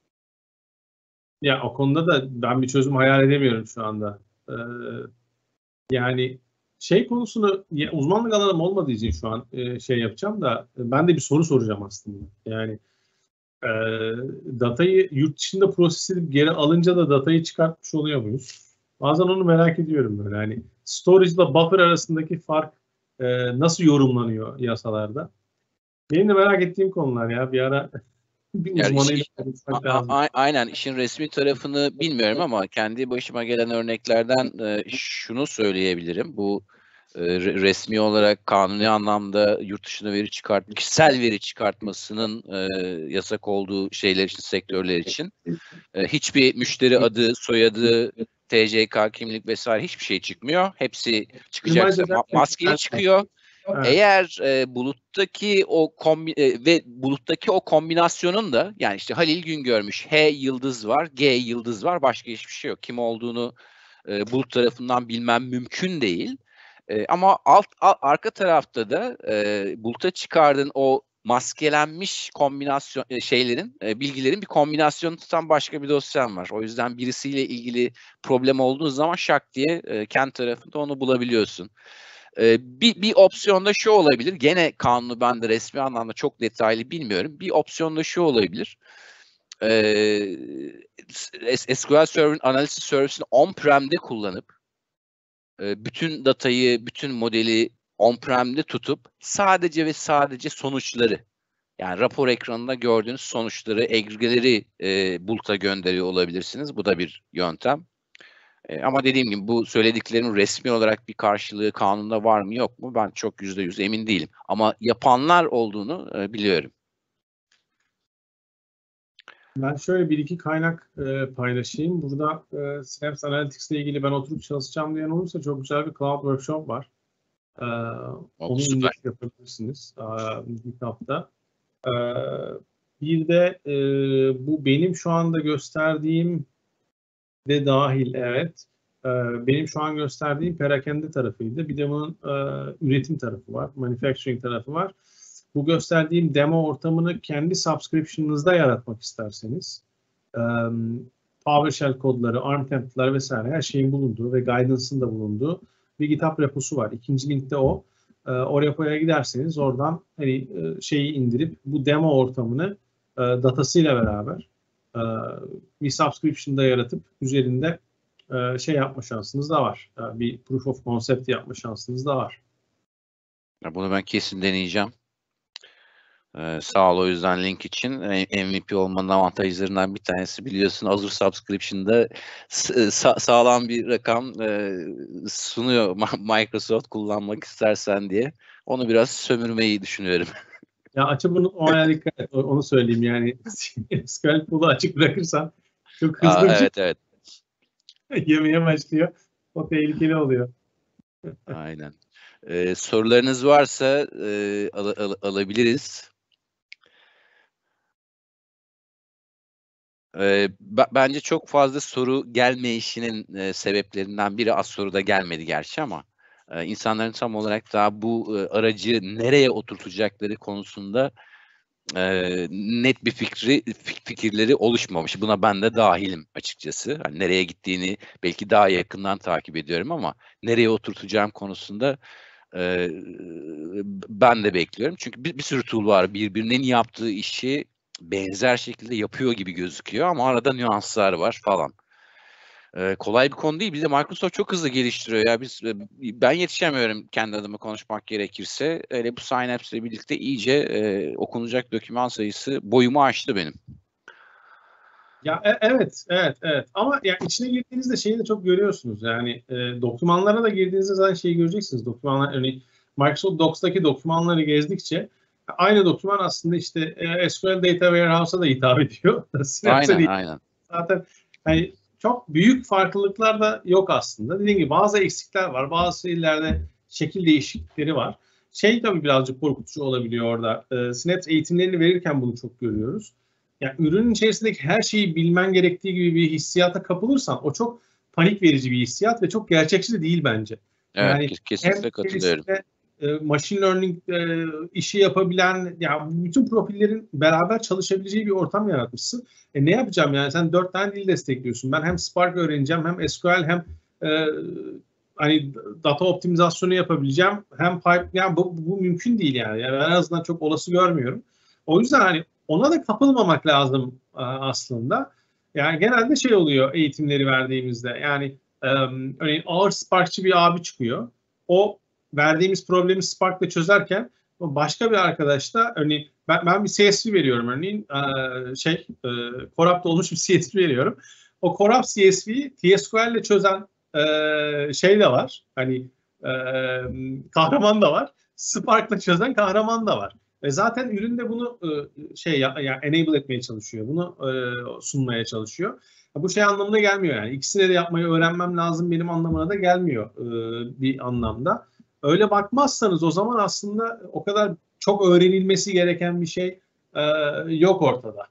Ya o konuda da ben bir çözüm hayal edemiyorum şu anda. Ee, yani şey konusunu, ya, uzmanlık alanım olmadığı için şu an e, şey yapacağım da ben de bir soru soracağım aslında. Yani e, datayı yurt dışında proses edip geri alınca da datayı çıkartmış oluyor muyuz? Bazen onu merak ediyorum böyle. Hani storage ile buffer arasındaki fark e, nasıl yorumlanıyor yasalarda? Benim de merak ettiğim konular ya. Bir ara bir Yani iş, uzmanıyla iş- konuşmak a- lazım. a- aynen işin resmi tarafını bilmiyorum ama kendi başıma gelen örneklerden e, şunu söyleyebilirim. Bu e, re- resmi olarak kanuni anlamda yurt dışına veri çıkart, kişisel veri çıkartmasının e, yasak olduğu şeyler için, sektörler için e, hiçbir müşteri adı, soyadı, T C K, kimlik vesaire hiçbir şey çıkmıyor. Hepsi çıkacaksa ma- maskeli çıkıyor. Evet. Eğer e, buluttaki o kombi e, ve buluttaki o kombinasyonun da yani işte Halil Güngörmüş, H yıldız var, G yıldız var, başka hiçbir şey yok. Kim olduğunu e, bulut tarafından bilmem mümkün değil. E, ama alt, alt arka tarafta da e, buluta çıkardığın o maskelenmiş kombinasyon e, şeylerin, e, bilgilerin bir kombinasyonu tutan başka bir dosyan var. O yüzden birisiyle ilgili problem olduğu zaman şak diye e, kendi tarafında onu bulabiliyorsun. Ee, bir, bir opsiyonda şu olabilir. Gene kanunu ben de resmi anlamda çok detaylı bilmiyorum. Bir opsiyonda şu olabilir. Ee, S Q L Server'ın analiz servisini on-prem'de kullanıp e, bütün datayı, bütün modeli on-prem'de tutup sadece ve sadece sonuçları yani rapor ekranında gördüğünüz sonuçları, agrege'leri e, bulut'a gönderiyor olabilirsiniz. Bu da bir yöntem. E, ama dediğim gibi bu söylediklerimin resmi olarak bir karşılığı kanunda var mı yok mu ben çok yüzde yüz emin değilim. Ama yapanlar olduğunu e, biliyorum. Ben şöyle bir iki kaynak e, paylaşayım. Burada e, Synapse Analytics ile ilgili ben oturup çalışacağım diyen olursa çok güzel bir cloud workshop var. E, O, onu süper. indirip yapabilirsiniz e, GitHub'da. E, bir de e, bu benim şu anda gösterdiğim de dahil, evet. E, benim şu an gösterdiğim perakende tarafıydı. Bir de bunun e, üretim tarafı var, manufacturing tarafı var. Bu gösterdiğim demo ortamını kendi subscription'ınızda yaratmak isterseniz e, PowerShell kodları, ARM template'lar vesaire her şeyin bulunduğu ve guidance'ın da bulunduğu bir GitHub reposu var. İkinci linkte o. E, o repoya giderseniz oradan hani e, şeyi indirip bu demo ortamını e, datasıyla beraber e, bir subscription'da yaratıp üzerinde e, şey yapma şansınız da var. E, bir proof of concept yapma şansınız da var. Ya bunu ben kesin deneyeceğim. Ee, sağ ol o yüzden link için. M V P olmanın avantajlarından bir tanesi biliyorsun Azure Subscription'da sa- sağlam bir rakam e, sunuyor Microsoft kullanmak istersen diye. Onu biraz sömürmeyi düşünüyorum. Ya açıp bunu o aya dikkat et. Onu söyleyeyim yani. S Q L pool'u açık bırakırsan çok hızlı Aa, bir şey evet evet. yemeye başlıyor. O tehlikeli oluyor. Aynen. Ee, sorularınız varsa e, al- al- alabiliriz. Ee, b- bence çok fazla soru gelmeyişinin e, sebeplerinden biri az soru da gelmedi gerçi ama e, insanların tam olarak daha bu e, aracı nereye oturtacakları konusunda e, net bir fikri fik- fikirleri oluşmamış. Buna ben de dahilim açıkçası. Hani nereye gittiğini belki daha yakından takip ediyorum ama nereye oturtacağım konusunda e, ben de bekliyorum. Çünkü bir, bir sürü tool var birbirinin yaptığı işi benzer şekilde yapıyor gibi gözüküyor ama arada nüanslar var falan. Ee, kolay bir konu değil. Bir de Microsoft çok hızlı geliştiriyor ya. Biz e, ben yetişemiyorum kendi adıma konuşmak gerekirse. Öyle bu Synapse ile birlikte iyice e, okunacak doküman sayısı boyumu aştı benim. Ya e- evet, evet, evet. Ama ya içine girdiğinizde şeyi de çok görüyorsunuz. Yani e, dokümanlara da girdiğinizde zaten şeyi göreceksiniz. Dokümanlar, örneğin Microsoft Docs'taki dokümanları gezdikçe aynı doküman aslında işte e, S Q L Data Warehouse'a da hitap ediyor. Synapse'e Aynen de aynen. zaten hani çok büyük farklılıklar da yok aslında. Dediğim gibi bazı eksikler var. Bazı yerlerde şekil değişiklikleri var. Şey tabii birazcık korkutucu olabiliyor orada. E, Synapse eğitimlerini verirken bunu çok görüyoruz. Yani ürünün içerisindeki her şeyi bilmen gerektiği gibi bir hissiyata kapılırsan o çok panik verici bir hissiyat ve çok gerçekçi de değil bence. Evet Yani kes- hem kesinlikle katılıyorum. içerisinde e, machine learning e, işi yapabilen, yani bütün profillerin beraber çalışabileceği bir ortam yaratmışsın. E ne yapacağım yani, sen dört tane dil destekliyorsun. Ben hem Spark öğreneceğim, hem S Q L, hem e, hani data optimizasyonu yapabileceğim, hem pipe, yani bu, bu mümkün değil yani. Yani ben en azından çok olası görmüyorum. O yüzden hani ona da kapılmamak lazım aslında. Yani genelde şey oluyor eğitimleri verdiğimizde. Yani um, örneğin ağır Sparkçı bir abi çıkıyor. O verdiğimiz problemi Spark'la çözerken başka bir arkadaş da örneğin ben, ben bir C S V veriyorum örneğin e, şey e, corrupt olmuş bir C S V veriyorum. O corrupt C S V'yi T S Q L ile çözen e, şey de var. Hani e, kahraman da var. Spark'la çözen kahraman da var. E zaten ürün de bunu e, şey ya, ya enable etmeye çalışıyor. Bunu e, sunmaya çalışıyor. Bu şey anlamına gelmiyor yani. İkisini de yapmayı öğrenmem lazım benim anlamına da gelmiyor e, bir anlamda. Öyle bakmazsanız o zaman aslında o kadar çok öğrenilmesi gereken bir şey e, yok ortada.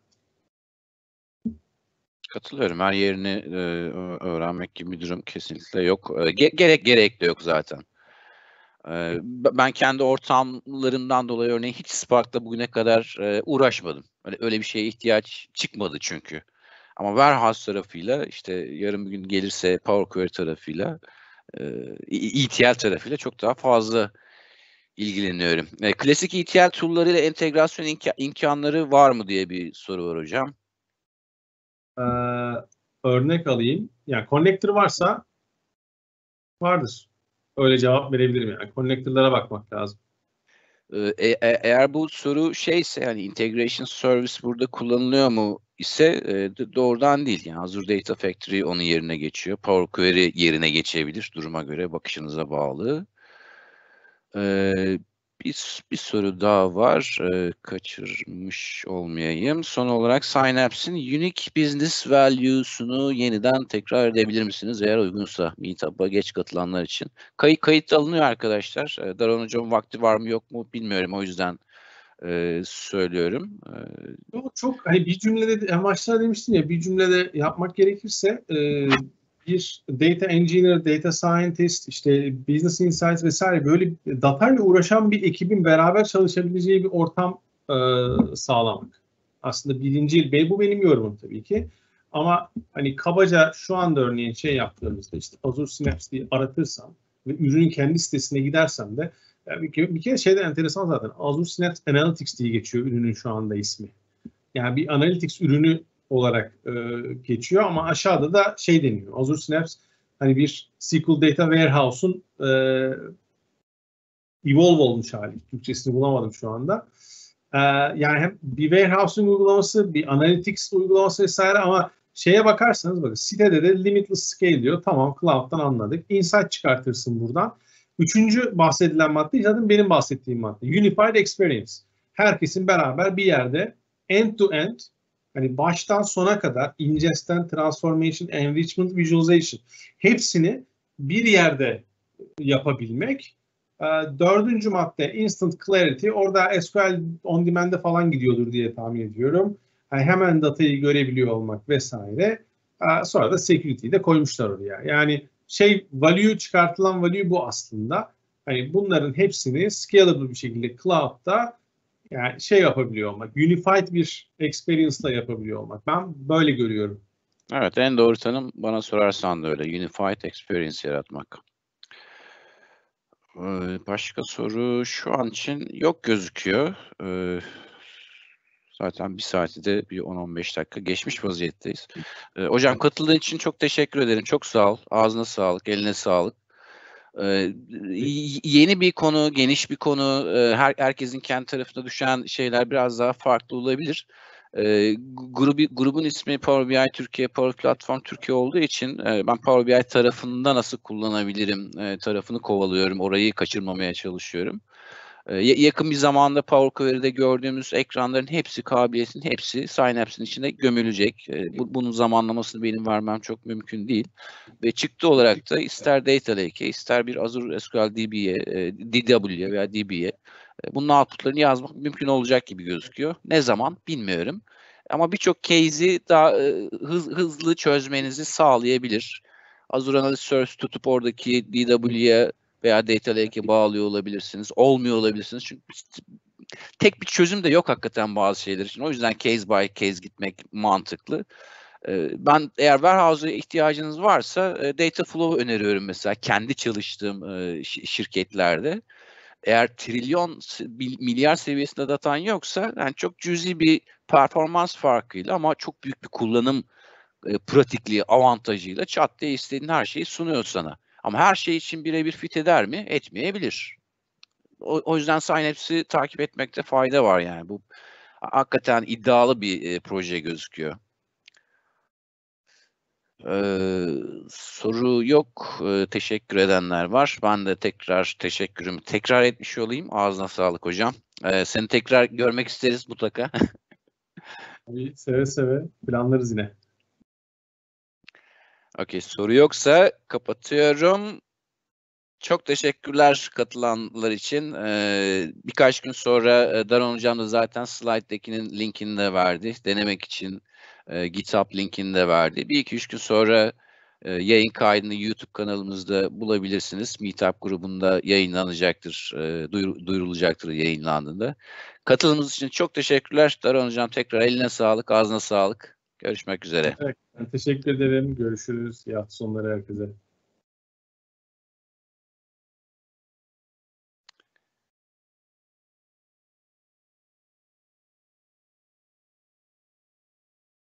Katılıyorum. Her yerini e, öğrenmek gibi bir durum kesinlikle yok. E, gerek gerek de yok zaten. E, ben kendi ortamlarımdan dolayı örneğin hiç Spark'la bugüne kadar e, uğraşmadım. Öyle, öyle bir şeye ihtiyaç çıkmadı çünkü. Ama warehouse tarafıyla işte yarın bir gün gelirse Power Query tarafıyla e, E T L tarafıyla çok daha fazla ilgileniyorum. E, klasik E T L tool'larıyla entegrasyon imka- imkanları var mı diye bir soru var hocam. Ee, örnek alayım. Yani connector varsa vardır. Öyle cevap verebilirim yani. Connector'lara bakmak lazım. E, e, eğer bu soru şeyse yani integration service burada kullanılıyor mu ise e, doğrudan değil. Yani Azure Data Factory onun yerine geçiyor. Power Query yerine geçebilir. Duruma göre bakışınıza bağlı. Ee, bir, bir soru daha var. Ee, kaçırmış olmayayım. Son olarak Synapse'in Unique Business Value'sunu yeniden tekrar edebilir misiniz? Eğer uygunsa Meetup'a geç katılanlar için. Kayıt kayıt alınıyor arkadaşlar. Ee, Daron Hocam vakti var mı yok mu bilmiyorum. O yüzden e, söylüyorum. Ee, Çok, çok hani bir cümlede en başta demiştin ya bir cümlede yapmak gerekirse e, bir data engineer, data scientist, işte business insights vesaire böyle datayla uğraşan bir ekibin beraber çalışabileceği bir ortam e, sağlamak. Aslında birinci, bu benim yorumum tabii ki. Ama hani kabaca şu anda örneğin şey yaptığımızda işte Azure Synapse diye aratırsam ve ürünün kendi sitesine gidersem de yani bir, kere, bir kere şeyden enteresan zaten Azure Synapse Analytics diye geçiyor ürünün şu anda ismi. Yani bir Analytics ürünü olarak e, geçiyor ama aşağıda da şey deniyor. Azure Synapse hani bir S Q L Data Warehouse'un e, evolve olmuş hali. Türkçesini bulamadım şu anda. E, yani hem bir Warehouse'un uygulaması, bir Analytics uygulaması vesaire ama şeye bakarsanız bakın sitede de limitless scale diyor. Tamam cloud'dan anladık. Insight çıkartırsın buradan. Üçüncü bahsedilen madde zaten benim bahsettiğim madde. Unified Experience. Herkesin beraber bir yerde end to end hani baştan sona kadar ingest'ten transformation, enrichment, visualization hepsini bir yerde yapabilmek. Dördüncü madde instant clarity. Orada S Q L on demand'e falan gidiyordur diye tahmin ediyorum. Yani hemen datayı görebiliyor olmak vesaire. Sonra da security'yi de koymuşlar oraya. Yani şey value çıkartılan value bu aslında. Hani bunların hepsini scalable bir şekilde cloud'da yani şey yapabiliyor olmak, unified bir experience'la yapabiliyor olmak. Ben böyle görüyorum. evet, en doğru tanım bana sorarsan da öyle. Unified Experience yaratmak. Ee, başka soru şu an için yok gözüküyor. Ee, zaten bir saati de bir on on beş dakika geçmiş vaziyetteyiz. Ee, hocam katıldığın için çok teşekkür ederim. Çok sağ ol. Ağzına sağlık, eline sağlık. Ee, yeni bir konu, geniş bir konu, her herkesin kendi tarafına düşen şeyler biraz daha farklı olabilir. Ee, grubu, grubun ismi Power B I Türkiye, Power Platform Türkiye olduğu için e, ben Power B I tarafında nasıl kullanabilirim e, tarafını kovalıyorum, orayı kaçırmamaya çalışıyorum. E, yakın bir zamanda Power Query'de gördüğümüz ekranların hepsi, kabiliyetin hepsi Synapse'in içinde gömülecek. E, bu, bunun zamanlamasını benim vermem çok mümkün değil. Ve çıktı olarak da ister Data Lake'e, ister bir Azure S Q L D B'ye, e, D W'ye veya D B'ye e, bunun outputlarını yazmak mümkün olacak gibi gözüküyor. Ne zaman bilmiyorum. Ama birçok case'i daha e, hız, hızlı çözmenizi sağlayabilir. Azure Analyst Service tutup oradaki D W'ye veya Data Lake'e bağlıyor olabilirsiniz. Olmuyor olabilirsiniz. Çünkü tek bir çözüm de yok hakikaten bazı şeyler için. O yüzden case by case gitmek mantıklı. Ben eğer warehouse'a ihtiyacınız varsa Dataflow öneriyorum mesela kendi çalıştığım şirketlerde. eğer trilyon, milyar seviyesinde datan yoksa yani çok cüzi bir performans farkıyla ama çok büyük bir kullanım e, pratikliği, avantajıyla çat diye istediğin her şeyi sunuyor sana. Ama her şey için birebir fit eder mi? Etmeyebilir. O, o yüzden Synapse'i takip etmekte fayda var yani. Bu hakikaten iddialı bir e, proje gözüküyor. Ee, soru yok. Ee, teşekkür edenler var. Ben de tekrar teşekkürümü tekrar etmiş olayım. Ağzına sağlık hocam. Ee, seni tekrar görmek isteriz mutlaka. Tabii, seve seve planlarız yine. Okey, soru yoksa kapatıyorum. Çok teşekkürler katılanlar için. Ee, birkaç gün sonra e, Daron hocam da zaten slide'dekinin linkini de verdi. Denemek için e, GitHub linkini de verdi. Bir iki üç gün sonra e, yayın kaydını YouTube kanalımızda bulabilirsiniz. Meetup grubunda yayınlanacaktır, e, duyur, duyurulacaktır yayınlandığında. Katılımınız için çok teşekkürler. Daron hocam tekrar eline sağlık, ağzına sağlık. Görüşmek üzere. Evet, ben teşekkür ederim. Görüşürüz. İyi hafta sonları herkese.